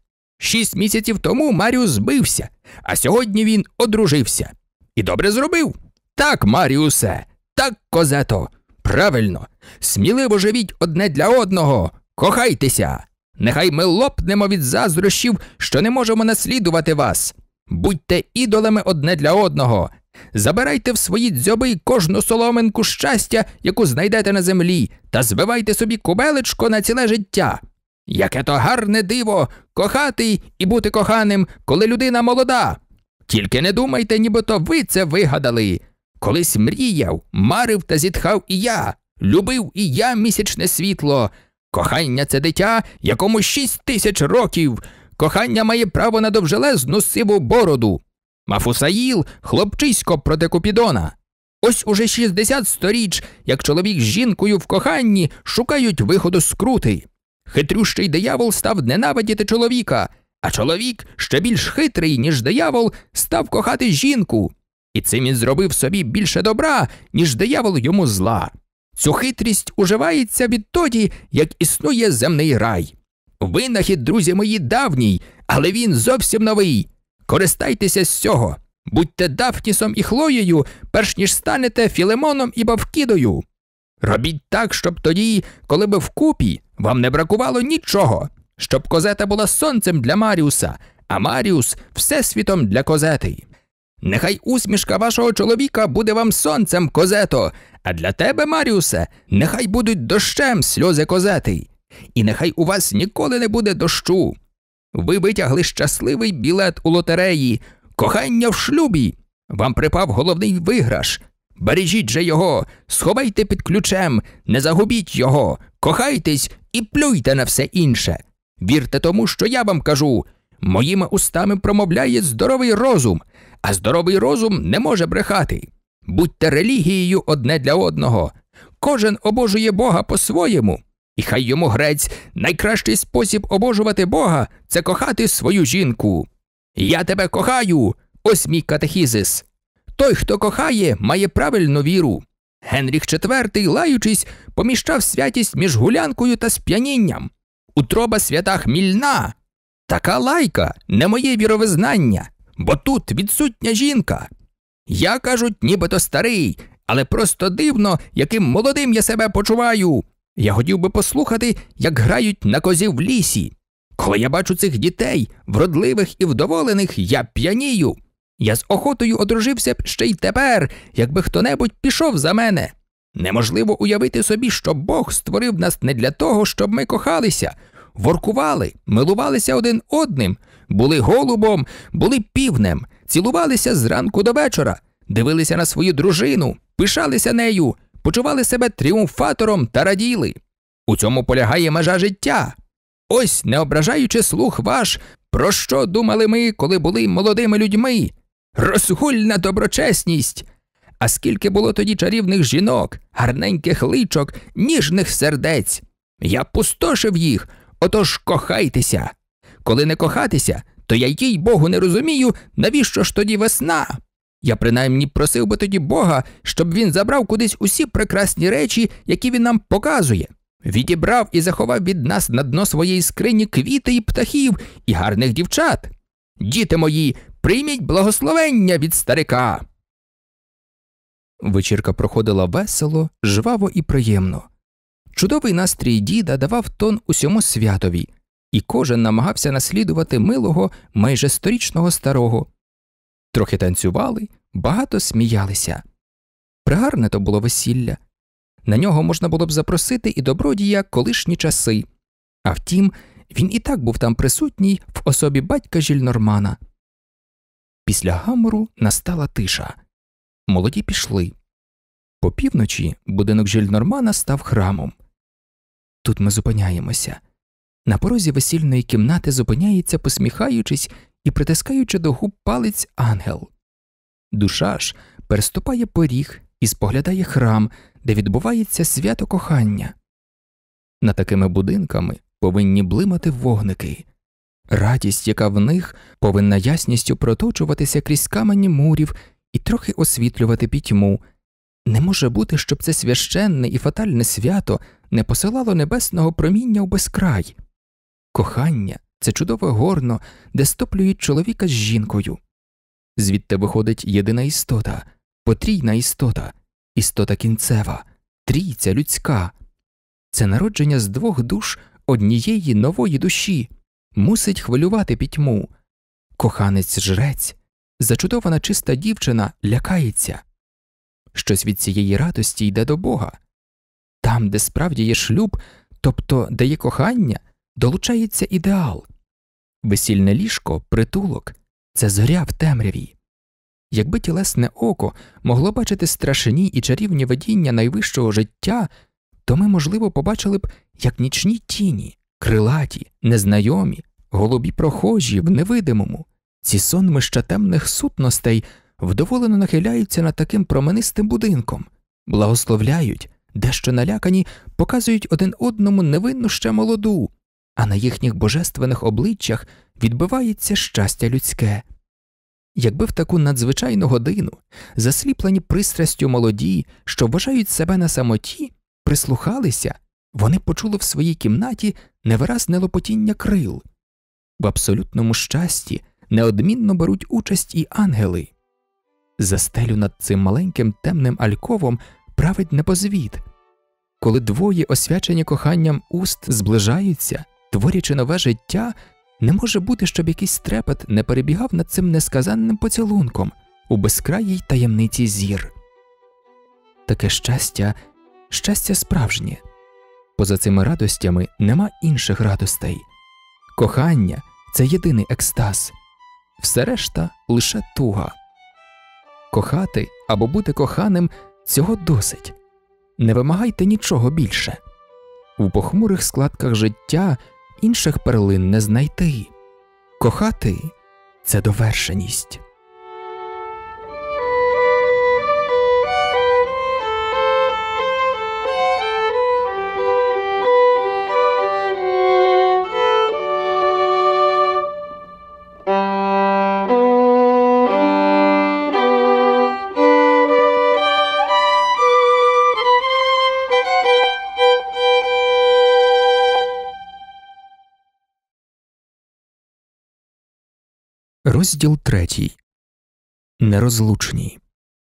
6 місяців тому Маріус збився, а сьогодні він одружився. І добре зробив. Так, Маріусе, так, Козето, правильно. Сміливо живіть одне для одного, кохайтеся. Нехай ми лопнемо від заздрощів, що не можемо наслідувати вас. Будьте ідолами одне для одного. Забирайте в свої дзьоби кожну соломинку щастя, яку знайдете на землі, та збивайте собі кубелечко на ціле життя. Яке то гарне диво – кохати і бути коханим, коли людина молода. Тільки не думайте, нібито ви це вигадали. Колись мріяв, марив та зітхав і я, любив і я місячне світло. Кохання – це дитя, якому 6000 років. Кохання має право на довжелезну сиву бороду. Мафусаїл – хлопчисько проти Купідона. Ось уже 60 сторіч, як чоловік з жінкою в коханні шукають виходу з скрути. Хитрющий диявол став ненавидіти чоловіка, а чоловік, ще більш хитрий, ніж диявол, став кохати жінку. І цим він зробив собі більше добра, ніж диявол йому зла. Цю хитрість уживається відтоді, як існує земний рай. Винахід, друзі мої, давній, але він зовсім новий. Користайтеся з цього. Будьте Дафнісом і Хлоєю, перш ніж станете Філемоном і Бавкідою. Робіть так, щоб тоді, коли ви вкупі, вам не бракувало нічого. Щоб Козета була сонцем для Маріуса, а Маріус – всесвітом для Козети. Нехай усмішка вашого чоловіка буде вам сонцем, Козето, а для тебе, Маріусе, нехай будуть дощем сльози Козети. І нехай у вас ніколи не буде дощу. Ви витягли щасливий білет у лотереї, кохання в шлюбі. Вам припав головний виграш. Бережіть же його, сховайте під ключем, не загубіть його, кохайтесь і плюйте на все інше. Вірте тому, що я вам кажу. Моїми устами промовляє здоровий розум, а здоровий розум не може брехати. Будьте релігією одне для одного. Кожен обожує Бога по-своєму. І хай йому грець, найкращий спосіб обожувати Бога – це кохати свою жінку. Я тебе кохаю, ось мій катехізис. Той, хто кохає, має правильну віру. Генріх IV, лаючись, поміщав святість між гулянкою та сп'янінням. Утроба свята хмільна. Така лайка – не моє віровизнання, бо тут відсутня жінка. Я, кажуть, нібито старий, але просто дивно, яким молодим я себе почуваю. Я хотів би послухати, як грають на козі в лісі. Коли я бачу цих дітей, вродливих і вдоволених, я п'янію. Я з охотою одружився б ще й тепер, якби хто-небудь пішов за мене. Неможливо уявити собі, що Бог створив нас не для того, щоб ми кохалися, воркували, милувалися один одним, були голубом, були півнем, цілувалися зранку до вечора, дивилися на свою дружину, пишалися нею, почували себе тріумфатором та раділи. У цьому полягає межа життя. Ось, не ображаючи слух ваш, про що думали ми, коли були молодими людьми? Розгульна доброчесність! А скільки було тоді чарівних жінок, гарненьких личок, ніжних сердець! Я пустошив їх, отож кохайтеся! Коли не кохатися, то я їй Богу не розумію, навіщо ж тоді весна? Я принаймні просив би тоді Бога, щоб він забрав кудись усі прекрасні речі, які він нам показує. Відібрав і заховав від нас на дно своєї скрині квіти і птахів, і гарних дівчат. Діти мої, прийміть благословення від старика. Вечірка проходила весело, жваво і приємно. Чудовий настрій діда давав тон усьому святові, і кожен намагався наслідувати милого, майже 100-річного старого. Трохи танцювали, багато сміялися. Пригарне то було весілля. На нього можна було б запросити і добродія колишні часи. А втім, він і так був там присутній в особі батька Жільнормана. Після гамору настала тиша. Молоді пішли. По півночі будинок Жільнормана став храмом. Тут ми зупиняємося. На порозі весільної кімнати зупиняється, посміхаючись і притискаючи до губ палець ангел. Душа ж переступає поріг і споглядає храм, де відбувається свято кохання. Над такими будинками повинні блимати вогники. Радість, яка в них, повинна ясністю проточуватися крізь камені мурів і трохи освітлювати пітьму. Не може бути, щоб це священне і фатальне свято не посилало небесного проміння у безкрай. Кохання це чудове горно, де стоплюють чоловіка з жінкою. Звідти виходить єдина істота, потрійна істота, істота кінцева, трійця людська. Це народження з двох душ однієї нової душі, мусить хвилювати пітьму. Коханець-жрець, зачудована чиста дівчина лякається. Щось від цієї радості йде до Бога. Там, де справді є шлюб, тобто де є кохання, долучається ідеал. Весільне ліжко, притулок – це зоря в темряві. Якби тілесне око могло бачити страшні і чарівні видіння найвищого життя, то ми, можливо, побачили б, як нічні тіні, крилаті, незнайомі, голубі прохожі в невидимому, ці сонмища темних сутностей вдоволено нахиляються над таким променистим будинком, благословляють, дещо налякані, показують один одному невинну ще молоду, а на їхніх божественних обличчях відбивається щастя людське. Якби в таку надзвичайну годину, засліплені пристрастю молоді, що вважають себе на самоті, прислухалися, вони почули в своїй кімнаті невиразне лопотіння крил. В абсолютному щасті неодмінно беруть участь і ангели. За стелю над цим маленьким темним альковом править небозвід. Коли двоє, освячені коханням уст, зближаються, творячи нове життя, не може бути, щоб якийсь трепет не перебігав над цим несказанним поцілунком у безкраїй таємниці зір. Таке щастя – щастя справжнє. Поза цими радостями нема інших радостей. Кохання – це єдиний екстаз. Все решта – лише туга. Кохати або бути коханим – цього досить. Не вимагайте нічого більше. У похмурих складках життя інших перлин не знайти. Кохати – це довершеність. Розділ 3. Нерозлучні.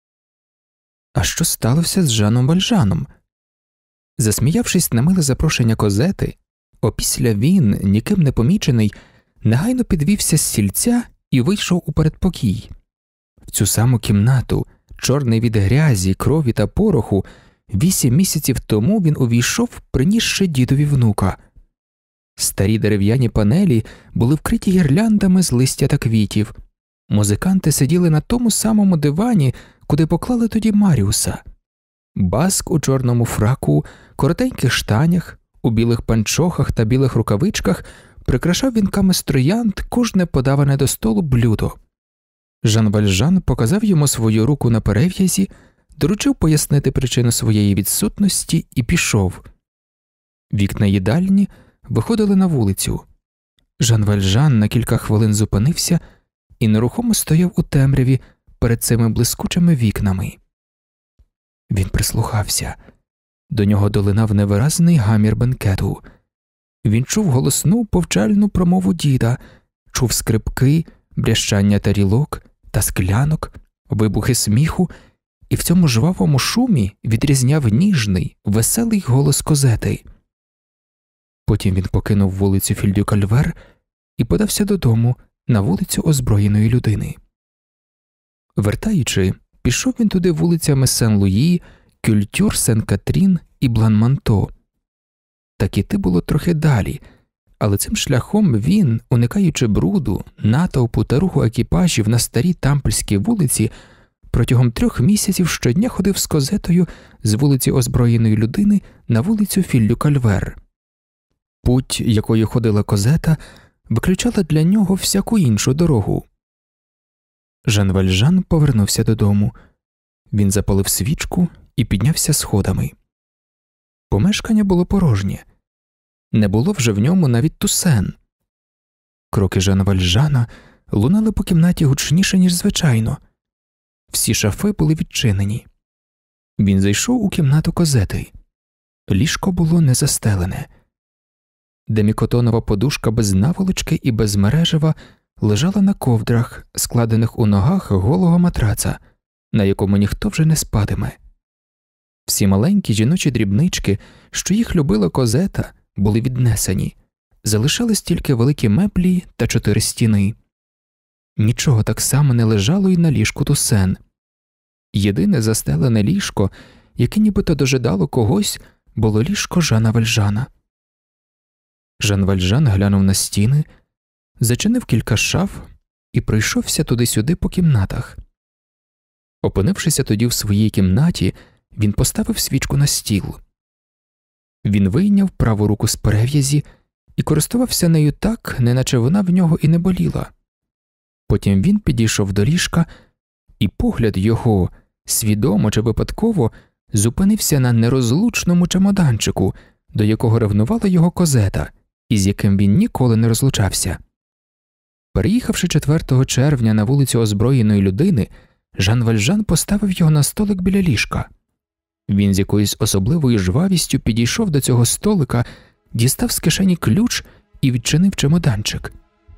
А що сталося з Жаном Вальжаном? Засміявшись на миле запрошення Козети, опісля він, ніким не помічений, негайно підвівся з стільця і вийшов у передпокій. В цю саму кімнату, чорний від грязі, крові та пороху, 8 місяців тому він увійшов, принісши дідові внука. Старі дерев'яні панелі були вкриті гірляндами з листя та квітів. Музиканти сиділи на тому самому дивані, куди поклали тоді Маріуса. Баск у чорному фраку, коротеньких штанях, у білих панчохах та білих рукавичках прикрашав вінками з троянд кожне подаване до столу блюдо. Жан Вальжан показав йому свою руку на перев'язі, доручив пояснити причину своєї відсутності і пішов. Вікна їдальні виходили на вулицю. Жан Вальжан на кілька хвилин зупинився і нерухомо стояв у темряві перед цими блискучими вікнами. Він прислухався. До нього долинав невиразний гамір бенкету. Він чув голосну повчальну промову діда, чув скрипки, брящання тарілок та склянок, вибухи сміху, і в цьому жвавому шумі відрізняв ніжний, веселий голос Козети. Потім він покинув вулицю Філь-дю-Кальвер і подався додому на вулицю озброєної людини. Вертаючи, пішов він туди вулицями Сен-Луї, Кюльтюр, Сен-Катрін і Блан-Манто. Так іти було трохи далі, але цим шляхом він, уникаючи бруду, натовпу та руху екіпажів на старій Тамплській вулиці, протягом 3 місяців щодня ходив з Козетою з вулиці озброєної людини на вулицю Філь-дю-Кальвер. Путь, якою ходила Козета, виключала для нього всяку іншу дорогу. Жан Вальжан повернувся додому. Він запалив свічку і піднявся сходами. Помешкання було порожнє. Не було вже в ньому навіть Тусен. Кроки Жана Вальжана лунали по кімнаті гучніше, ніж звичайно. Всі шафи були відчинені. Він зайшов у кімнату Козети. Ліжко було не застелене. демікотонова подушка без наволочки і без мережева лежала на ковдрах, складених у ногах голого матраца, на якому ніхто вже не спатиме. Всі маленькі жіночі дрібнички, що їх любила Козета, були віднесені. Залишались тільки великі меблі та 4 стіни. Нічого так само не лежало й на ліжку Тусен. Єдине застелене ліжко, яке нібито дожидало когось, було ліжко Жана Вальжана. Жан Вальжан глянув на стіни, зачинив кілька шаф і пройшовся туди-сюди по кімнатах. Опинившися тоді в своїй кімнаті, він поставив свічку на стіл. Він вийняв праву руку з перев'язі і користувався нею так, неначе вона в нього і не боліла. Потім він підійшов до ліжка, і погляд його, свідомо чи випадково, зупинився на нерозлучному чемоданчику, до якого ревнувала його Козета, і з яким він ніколи не розлучався. Переїхавши 4 червня на вулицю Озброєної людини, Жан Вальжан поставив його на столик біля ліжка. Він з якоюсь особливою жвавістю підійшов до цього столика, дістав з кишені ключ і відчинив чемоданчик.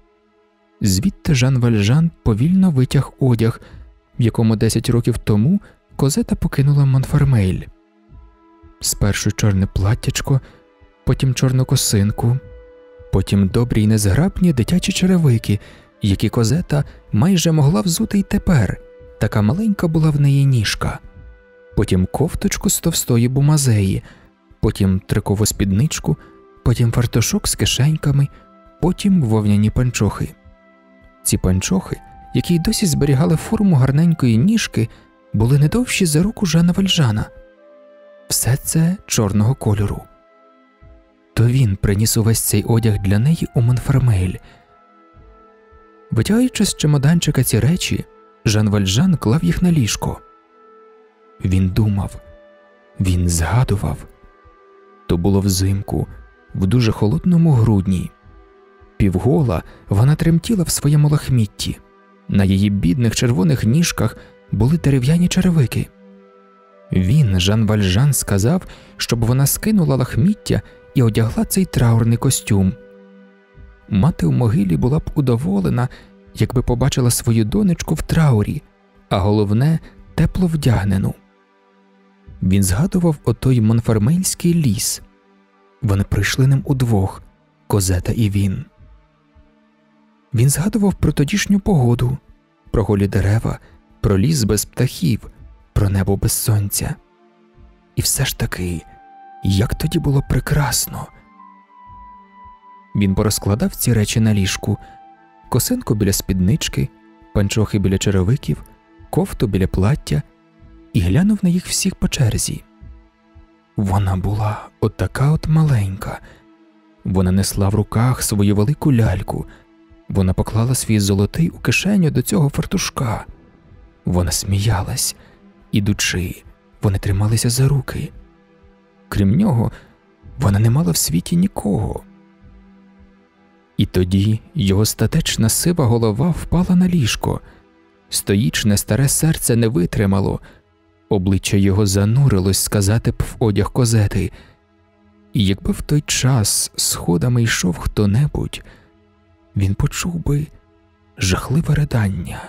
Звідти Жан Вальжан повільно витяг одяг, в якому 10 років тому Козета покинула Монфермейль. Спершу чорне платтячко, потім чорну косинку, потім добрі й незграбні дитячі черевики, які Козета майже могла взути й тепер, така маленька була в неї ніжка. Потім кофточку з товстої бумазеї, потім трикову спідничку, потім фартушок з кишеньками, потім вовняні панчохи. Ці панчохи, які й досі зберігали форму гарненької ніжки, були не довші за руку Жана Вальжана. Все це чорного кольору. То він приніс увесь цей одяг для неї у Монфермейль. Витягаючи з чемоданчика ці речі, Жан Вальжан клав їх на ліжко. Він думав, він згадував. То було взимку, в дуже холодному грудні. Півгола вона тремтіла в своєму лахмітті. На її бідних червоних ніжках були дерев'яні черевики. Він, Жан Вальжан, сказав, щоб вона скинула лахміття і одягла цей траурний костюм. Мати в могилі була б удоволена, якби побачила свою донечку в траурі, а головне – тепло вдягнену. Він згадував отой Монфермейльський ліс. Вони прийшли ним удвох – Козета і він. Він згадував про тодішню погоду, про голі дерева, про ліс без птахів, про небо без сонця. І все ж таки, як тоді було прекрасно! Він порозкладав ці речі на ліжку: косинку біля спіднички, панчохи біля черевиків, кофту біля плаття, і глянув на їх всіх по черзі. Вона була отака от маленька. Вона несла в руках свою велику ляльку. Вона поклала свій золотий у кишеню до цього фартушка. Вона сміялась. Ідучи, вони трималися за руки. Крім нього, вона не мала в світі нікого. І тоді його статечна сива голова впала на ліжко. Стоїчне старе серце не витримало. Обличчя його занурилось, сказати б, в одяг Козети. І якби в той час сходами йшов хто-небудь, він почув би жахливе ридання.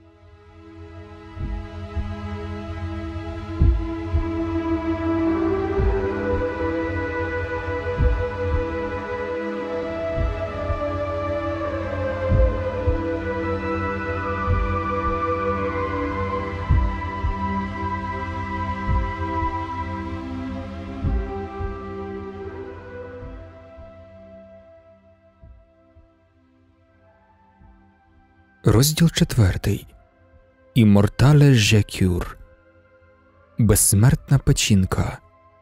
Розділ 4. Іммортале Жекюр. Безсмертна печінка.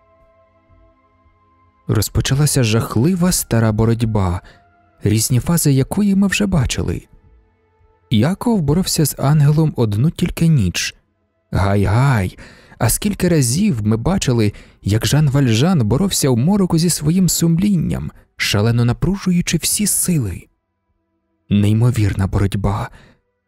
Розпочалася жахлива стара боротьба, різні фази якої ми вже бачили. Яков боровся з ангелом одну тільки ніч. Гай-гай! А скільки разів ми бачили, як Жан Вальжан боровся в мороку зі своїм сумлінням, шалено напружуючи всі сили. Неймовірна боротьба.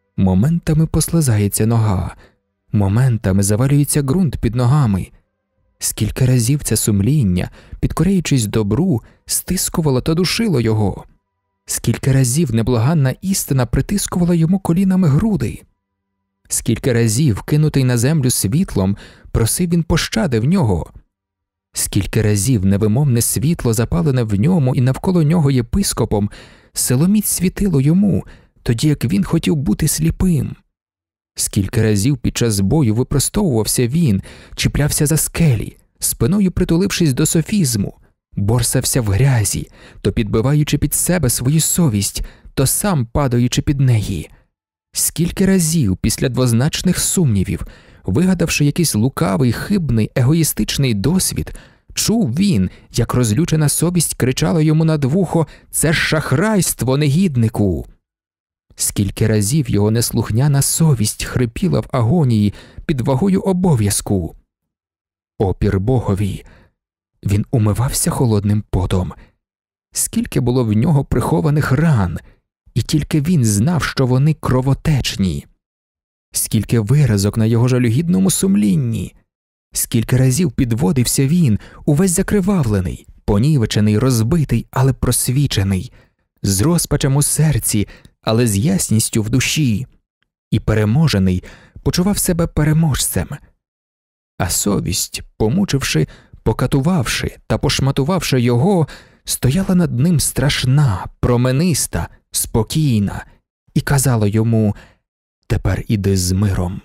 Моментами послизається нога, моментами завалюється ґрунт під ногами. Скільки разів це сумління, підкоряючись добру, стискувало та душило його. Скільки разів неблаганна істина притискувала йому колінами груди. Скільки разів, кинутий на землю світлом, просив він пощади в нього. Скільки разів невимовне світло, запалене в ньому і навколо нього єпископом, силоміць світило йому, тоді як він хотів бути сліпим. Скільки разів під час бою випростовувався він, чіплявся за скелі, спиною притулившись до софізму, борсався в грязі, то підбиваючи під себе свою совість, то сам падаючи під неї. Скільки разів після двозначних сумнівів, вигадавши якийсь лукавий, хибний, егоїстичний досвід, чув він, як розлючена совість кричала йому над вухо: «Це ж шахрайство, негіднику!» Скільки разів його неслухняна совість хрипіла в агонії під вагою обов'язку. Опір Богові. Він умивався холодним потом. Скільки було в нього прихованих ран, і тільки він знав, що вони кровотечні. Скільки виразок на його жалюгідному сумлінні. Скільки разів підводився він, увесь закривавлений, понівечений, розбитий, але просвічений, з розпачем у серці, але з ясністю в душі, і переможений почував себе переможцем. А совість, помучивши, покатувавши та пошматувавши його, стояла над ним страшна, промениста, спокійна, і казала йому: «Тепер іди з миром».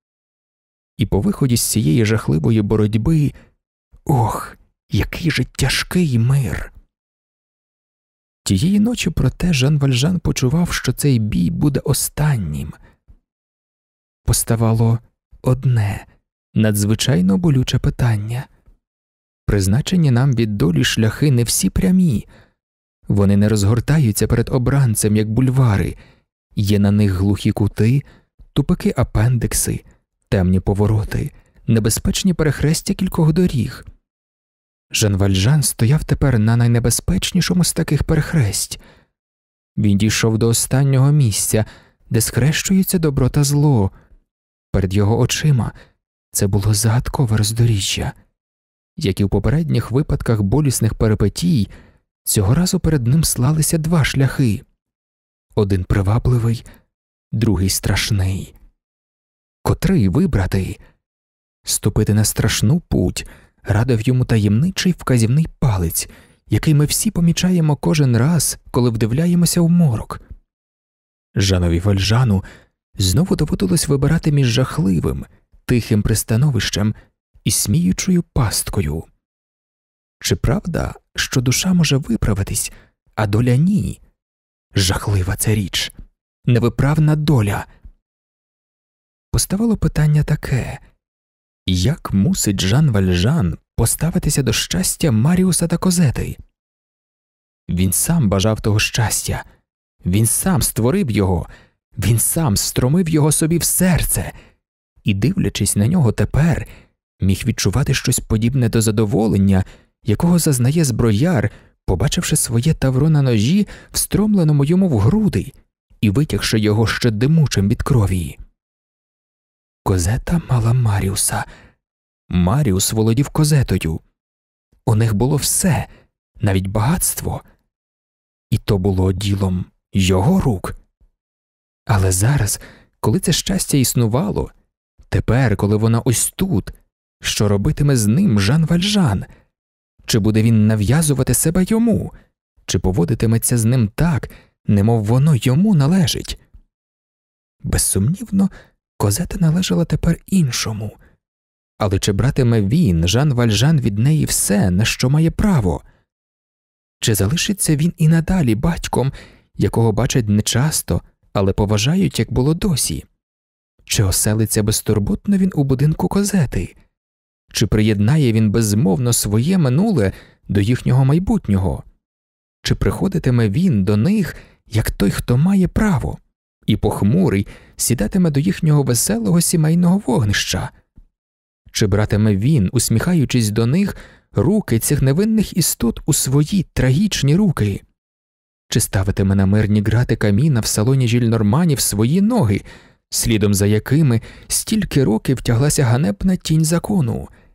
І по виході з цієї жахливої боротьби, ох, який же тяжкий мир! Тієї ночі, проте, Жан Вальжан почував, що цей бій буде останнім. Поставало одне, надзвичайно болюче питання. Призначені нам від долі шляхи не всі прямі. Вони не розгортаються перед обранцем, як бульвари. Є на них глухі кути, тупики апендикси, темні повороти, небезпечні перехрестя кількох доріг. Жан Вальжан стояв тепер на найнебезпечнішому з таких перехресть. Він дійшов до останнього місця, де схрещується добро та зло. Перед його очима це було загадкове роздоріжжя. Як і в попередніх випадках болісних перипетій, цього разу перед ним слалися два шляхи. Один привабливий, другий страшний. Котрий вибрати? Ступити на страшну путь радив йому таємничий вказівний палець, який ми всі помічаємо кожен раз, коли вдивляємося в морок. Жанові Вальжану знову доводилось вибирати між жахливим, тихим пристановищем і сміючою пасткою. Чи правда, що душа може виправитись, а доля ні? Жахлива ця річ, невиправна доля. Поставило питання таке: як мусить Жан Вальжан поставитися до щастя Маріуса та Козети? Він сам бажав того щастя, він сам створив його, він сам стромив його собі в серце, і, дивлячись на нього тепер, міг відчувати щось подібне до задоволення, якого зазнає зброяр, побачивши своє тавро на ножі, встромленому йому в груди, і витягши його ще димучим від крові. Козета мала Маріуса. Маріус володів Козетою. У них було все, навіть багатство. І то було ділом його рук. Але зараз, коли це щастя існувало, тепер, коли вона ось тут, що робитиме з ним Жан Вальжан? Чи буде він нав'язувати себе йому? Чи поводитиметься з ним так, немов воно йому належить? Безсумнівно, Козета належала тепер іншому. Але чи братиме він, Жан Вальжан, від неї все, на що має право? Чи залишиться він і надалі батьком, якого бачать нечасто, але поважають, як було досі? Чи оселиться безтурботно він у будинку Козети? Чи приєднає він безмовно своє минуле до їхнього майбутнього? Чи приходитиме він до них, як той, хто має право, і похмурий сідатиме до їхнього веселого сімейного вогнища? Чи братиме він, усміхаючись до них, руки цих невинних істот у свої трагічні руки? Чи ставитиме на мирні грати каміна в салоні Жільнорманів свої ноги, слідом за якими стільки років тяглася ганебна тінь закону?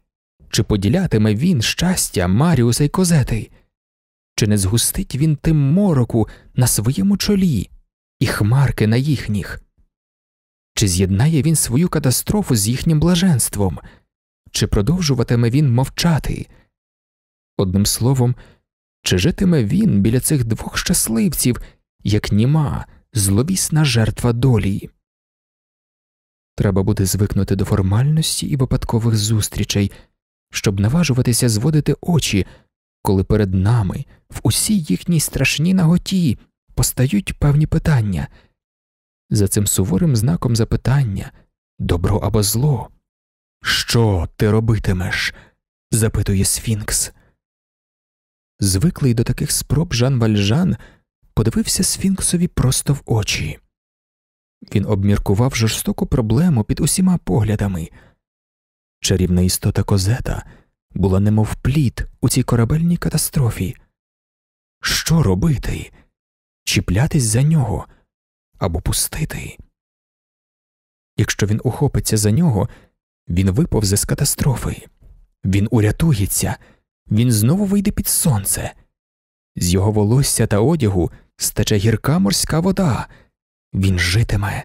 Чи поділятиме він щастя Маріуса й Козети? Чи не згустить він тим мороку на своєму чолі і хмарки на їхніх? Чи з'єднає він свою катастрофу з їхнім блаженством? Чи продовжуватиме він мовчати? Одним словом, чи житиме він біля цих двох щасливців, як німа, зловісна жертва долі? Треба буде звикнути до формальності і випадкових зустрічей, щоб наважуватися зводити очі, коли перед нами в усій їхній страшній наготі постають певні питання. За цим суворим знаком запитання – добро або зло. «Що ти робитимеш?» – запитує Сфінкс. Звиклий до таких спроб Жан Вальжан подивився Сфінксові просто в очі. Він обміркував жорстоку проблему під усіма поглядами. Чарівна істота Козета була немов плід у цій корабельній катастрофі. Що робити? Чіплятись за нього або пустити? Якщо він ухопиться за нього, він виповзе з катастрофи. Він урятується, він знову вийде під сонце. З його волосся та одягу стече гірка морська вода. Він житиме.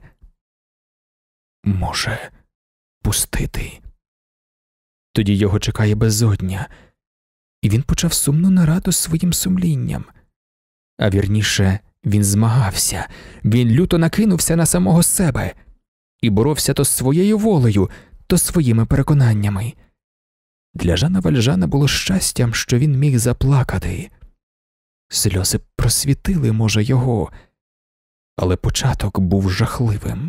Може, пустити. Тоді його чекає безодня, і він почав сумну нараду з своїм сумлінням. А вірніше, він змагався, він люто накинувся на самого себе і боровся то з своєю волею, то своїми переконаннями. Для Жана Вальжана було щастям, що він міг заплакати. Сльози просвітили, може, його, але початок був жахливим.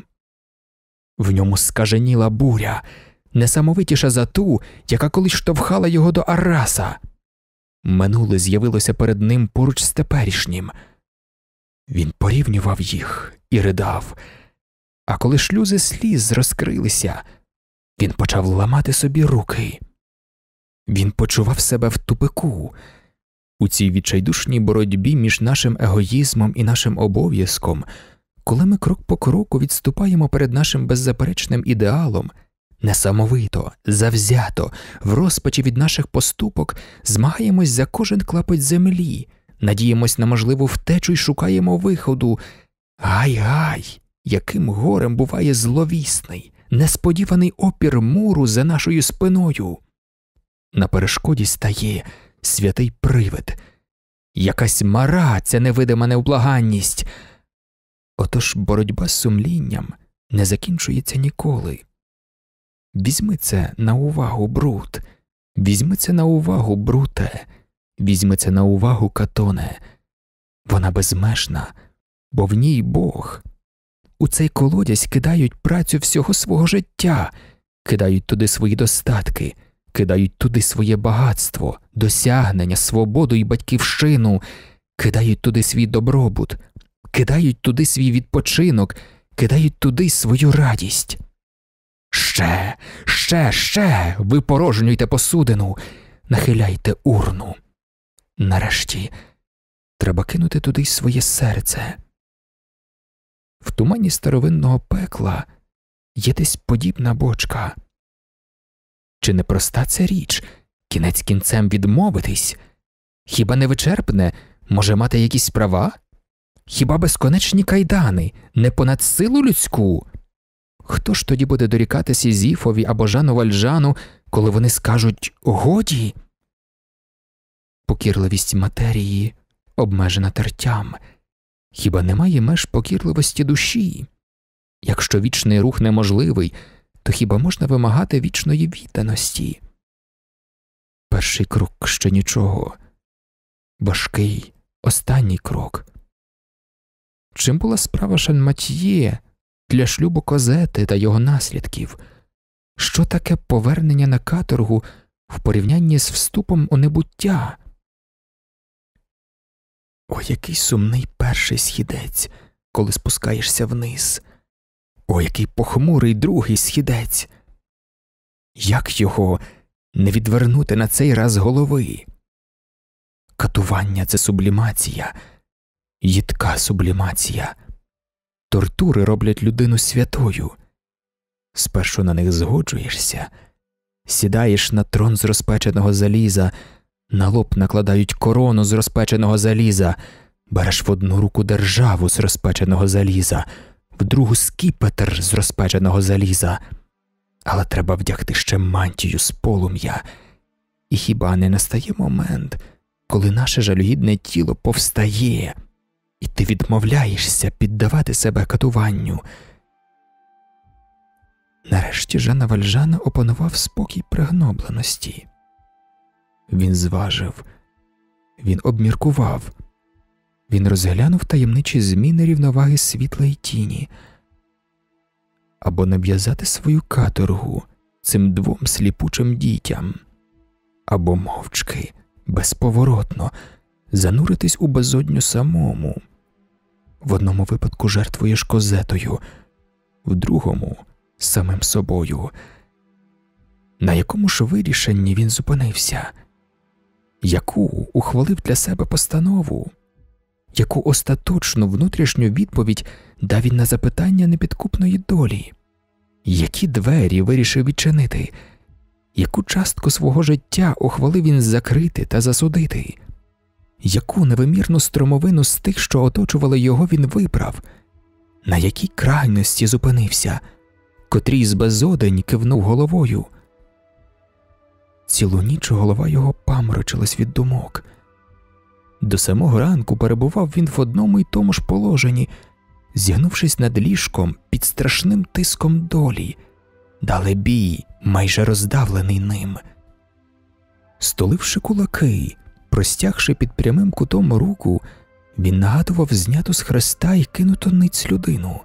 В ньому скаженіла буря, несамовитіша за ту, яка колись штовхала його до Арраса. Минуле з'явилося перед ним поруч з теперішнім. Він порівнював їх і ридав, а коли шлюзи сліз розкрилися, він почав ламати собі руки. Він почував себе в тупику. У цій відчайдушній боротьбі між нашим егоїзмом і нашим обов'язком, коли ми крок по кроку відступаємо перед нашим беззаперечним ідеалом, несамовито, завзято, в розпачі від наших поступок змагаємось за кожен клапоть землі, надіємось на можливу втечу й шукаємо виходу. Гай-гай, яким горем буває зловісний, несподіваний опір муру за нашою спиною. На перешкоді стає святий привид, якась мара, ця невидима невблаганність. Отож боротьба з сумлінням не закінчується ніколи. Візьми це на увагу, Брут, візьми це на увагу, Бруте, візьми це на увагу, Катоне. Вона безмежна, бо в ній Бог. У цей колодязь кидають працю всього свого життя, кидають туди свої достатки, кидають туди своє багатство, досягнення, свободу і батьківщину, кидають туди свій добробут, кидають туди свій відпочинок, кидають туди свою радість. Ще, випорожнюйте посудину, нахиляйте урну. Нарешті треба кинути туди й своє серце. В тумані старовинного пекла є десь подібна бочка. Чи не проста ця річ, кінець кінцем відмовитись? Хіба невичерпне може мати якісь права? Хіба безконечні кайдани не понад силу людську? Хто ж тоді буде дорікати Сізіфові або Жану Вальжану, коли вони скажуть «годі»? Покірливість матерії обмежена тертям. Хіба немає меж покірливості душі? Якщо вічний рух неможливий, то хіба можна вимагати вічної відданості? Перший крок ще нічого. Важкий, останній крок. Чим була справа Шанматьє для шлюбу Козети та його наслідків? Що таке повернення на каторгу в порівнянні з вступом у небуття? О, який сумний перший східець, коли спускаєшся вниз! О, який похмурий другий східець! Як його не відвернути на цей раз голови? Катування – це сублімація, їдка сублімація. Тортури роблять людину святою. Спершу на них згоджуєшся, Сідаєш на трон з розпеченого заліза, на лоб накладають корону з розпеченого заліза, береш в одну руку державу з розпеченого заліза, в другу скіпетр з розпеченого заліза. Але треба вдягти ще мантію з полум'я. І хіба не настає момент, коли наше жалюгідне тіло повстає, і ти відмовляєшся піддавати себе катуванню? Нарешті Жана Вальжана опанував спокій пригнобленості. Він зважив, він обміркував, він розглянув таємничі зміни рівноваги світла й тіні. Або нав'язати свою каторгу цим двом сліпучим дітям, або мовчки, безповоротно зануритись у безодню самому. В одному випадку жертвуєш Козетою, в другому – самим собою. На якому ж вирішенні він зупинився? Яку ухвалив для себе постанову? Яку остаточну внутрішню відповідь дав він на запитання непідкупної долі? Які двері вирішив відчинити? Яку частку свого життя ухвалив він закрити та засудити? Яку невимірну стромовину з тих, що оточували його, він вибрав? На якій крайності зупинився? Котрій з безодень кивнув головою? Цілу ніч голова його паморочилась від думок. До самого ранку перебував він в одному й тому ж положенні, зігнувшись над ліжком під страшним тиском долі, далебій, майже роздавлений ним. Столивши кулаки, простягши під прямим кутом руку, він нагадував зняту з хреста й кинуту ниць людину.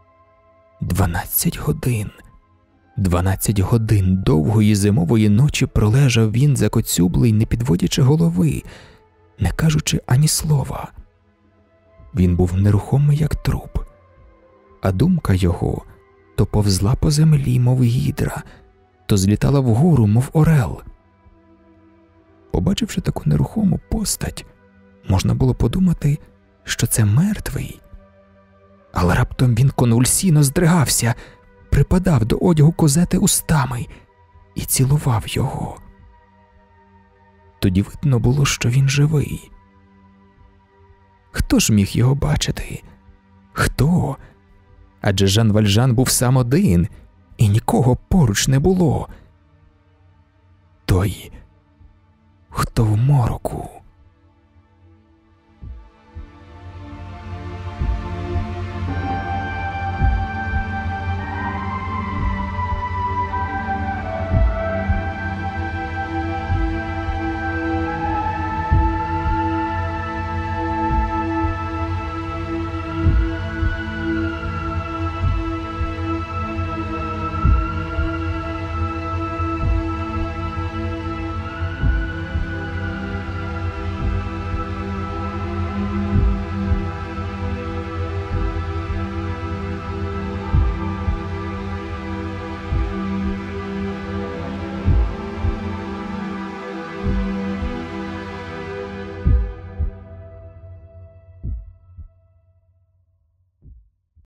12 годин. 12 годин довгої зимової ночі пролежав він закоцюблий, не підводячи голови, не кажучи ані слова. Він був нерухомий, як труп, а думка його то повзла по землі, мов гідра, то злітала вгору, мов орел. Побачивши таку нерухому постать, можна було подумати, що це мертвий. Але раптом він конвульсійно здригався, припадав до одягу Козети устами і цілував його. Тоді видно було, що він живий. Хто ж міг його бачити? Хто? Адже Жан Вальжан був сам один, і нікого поруч не було. Той, хто в мороку.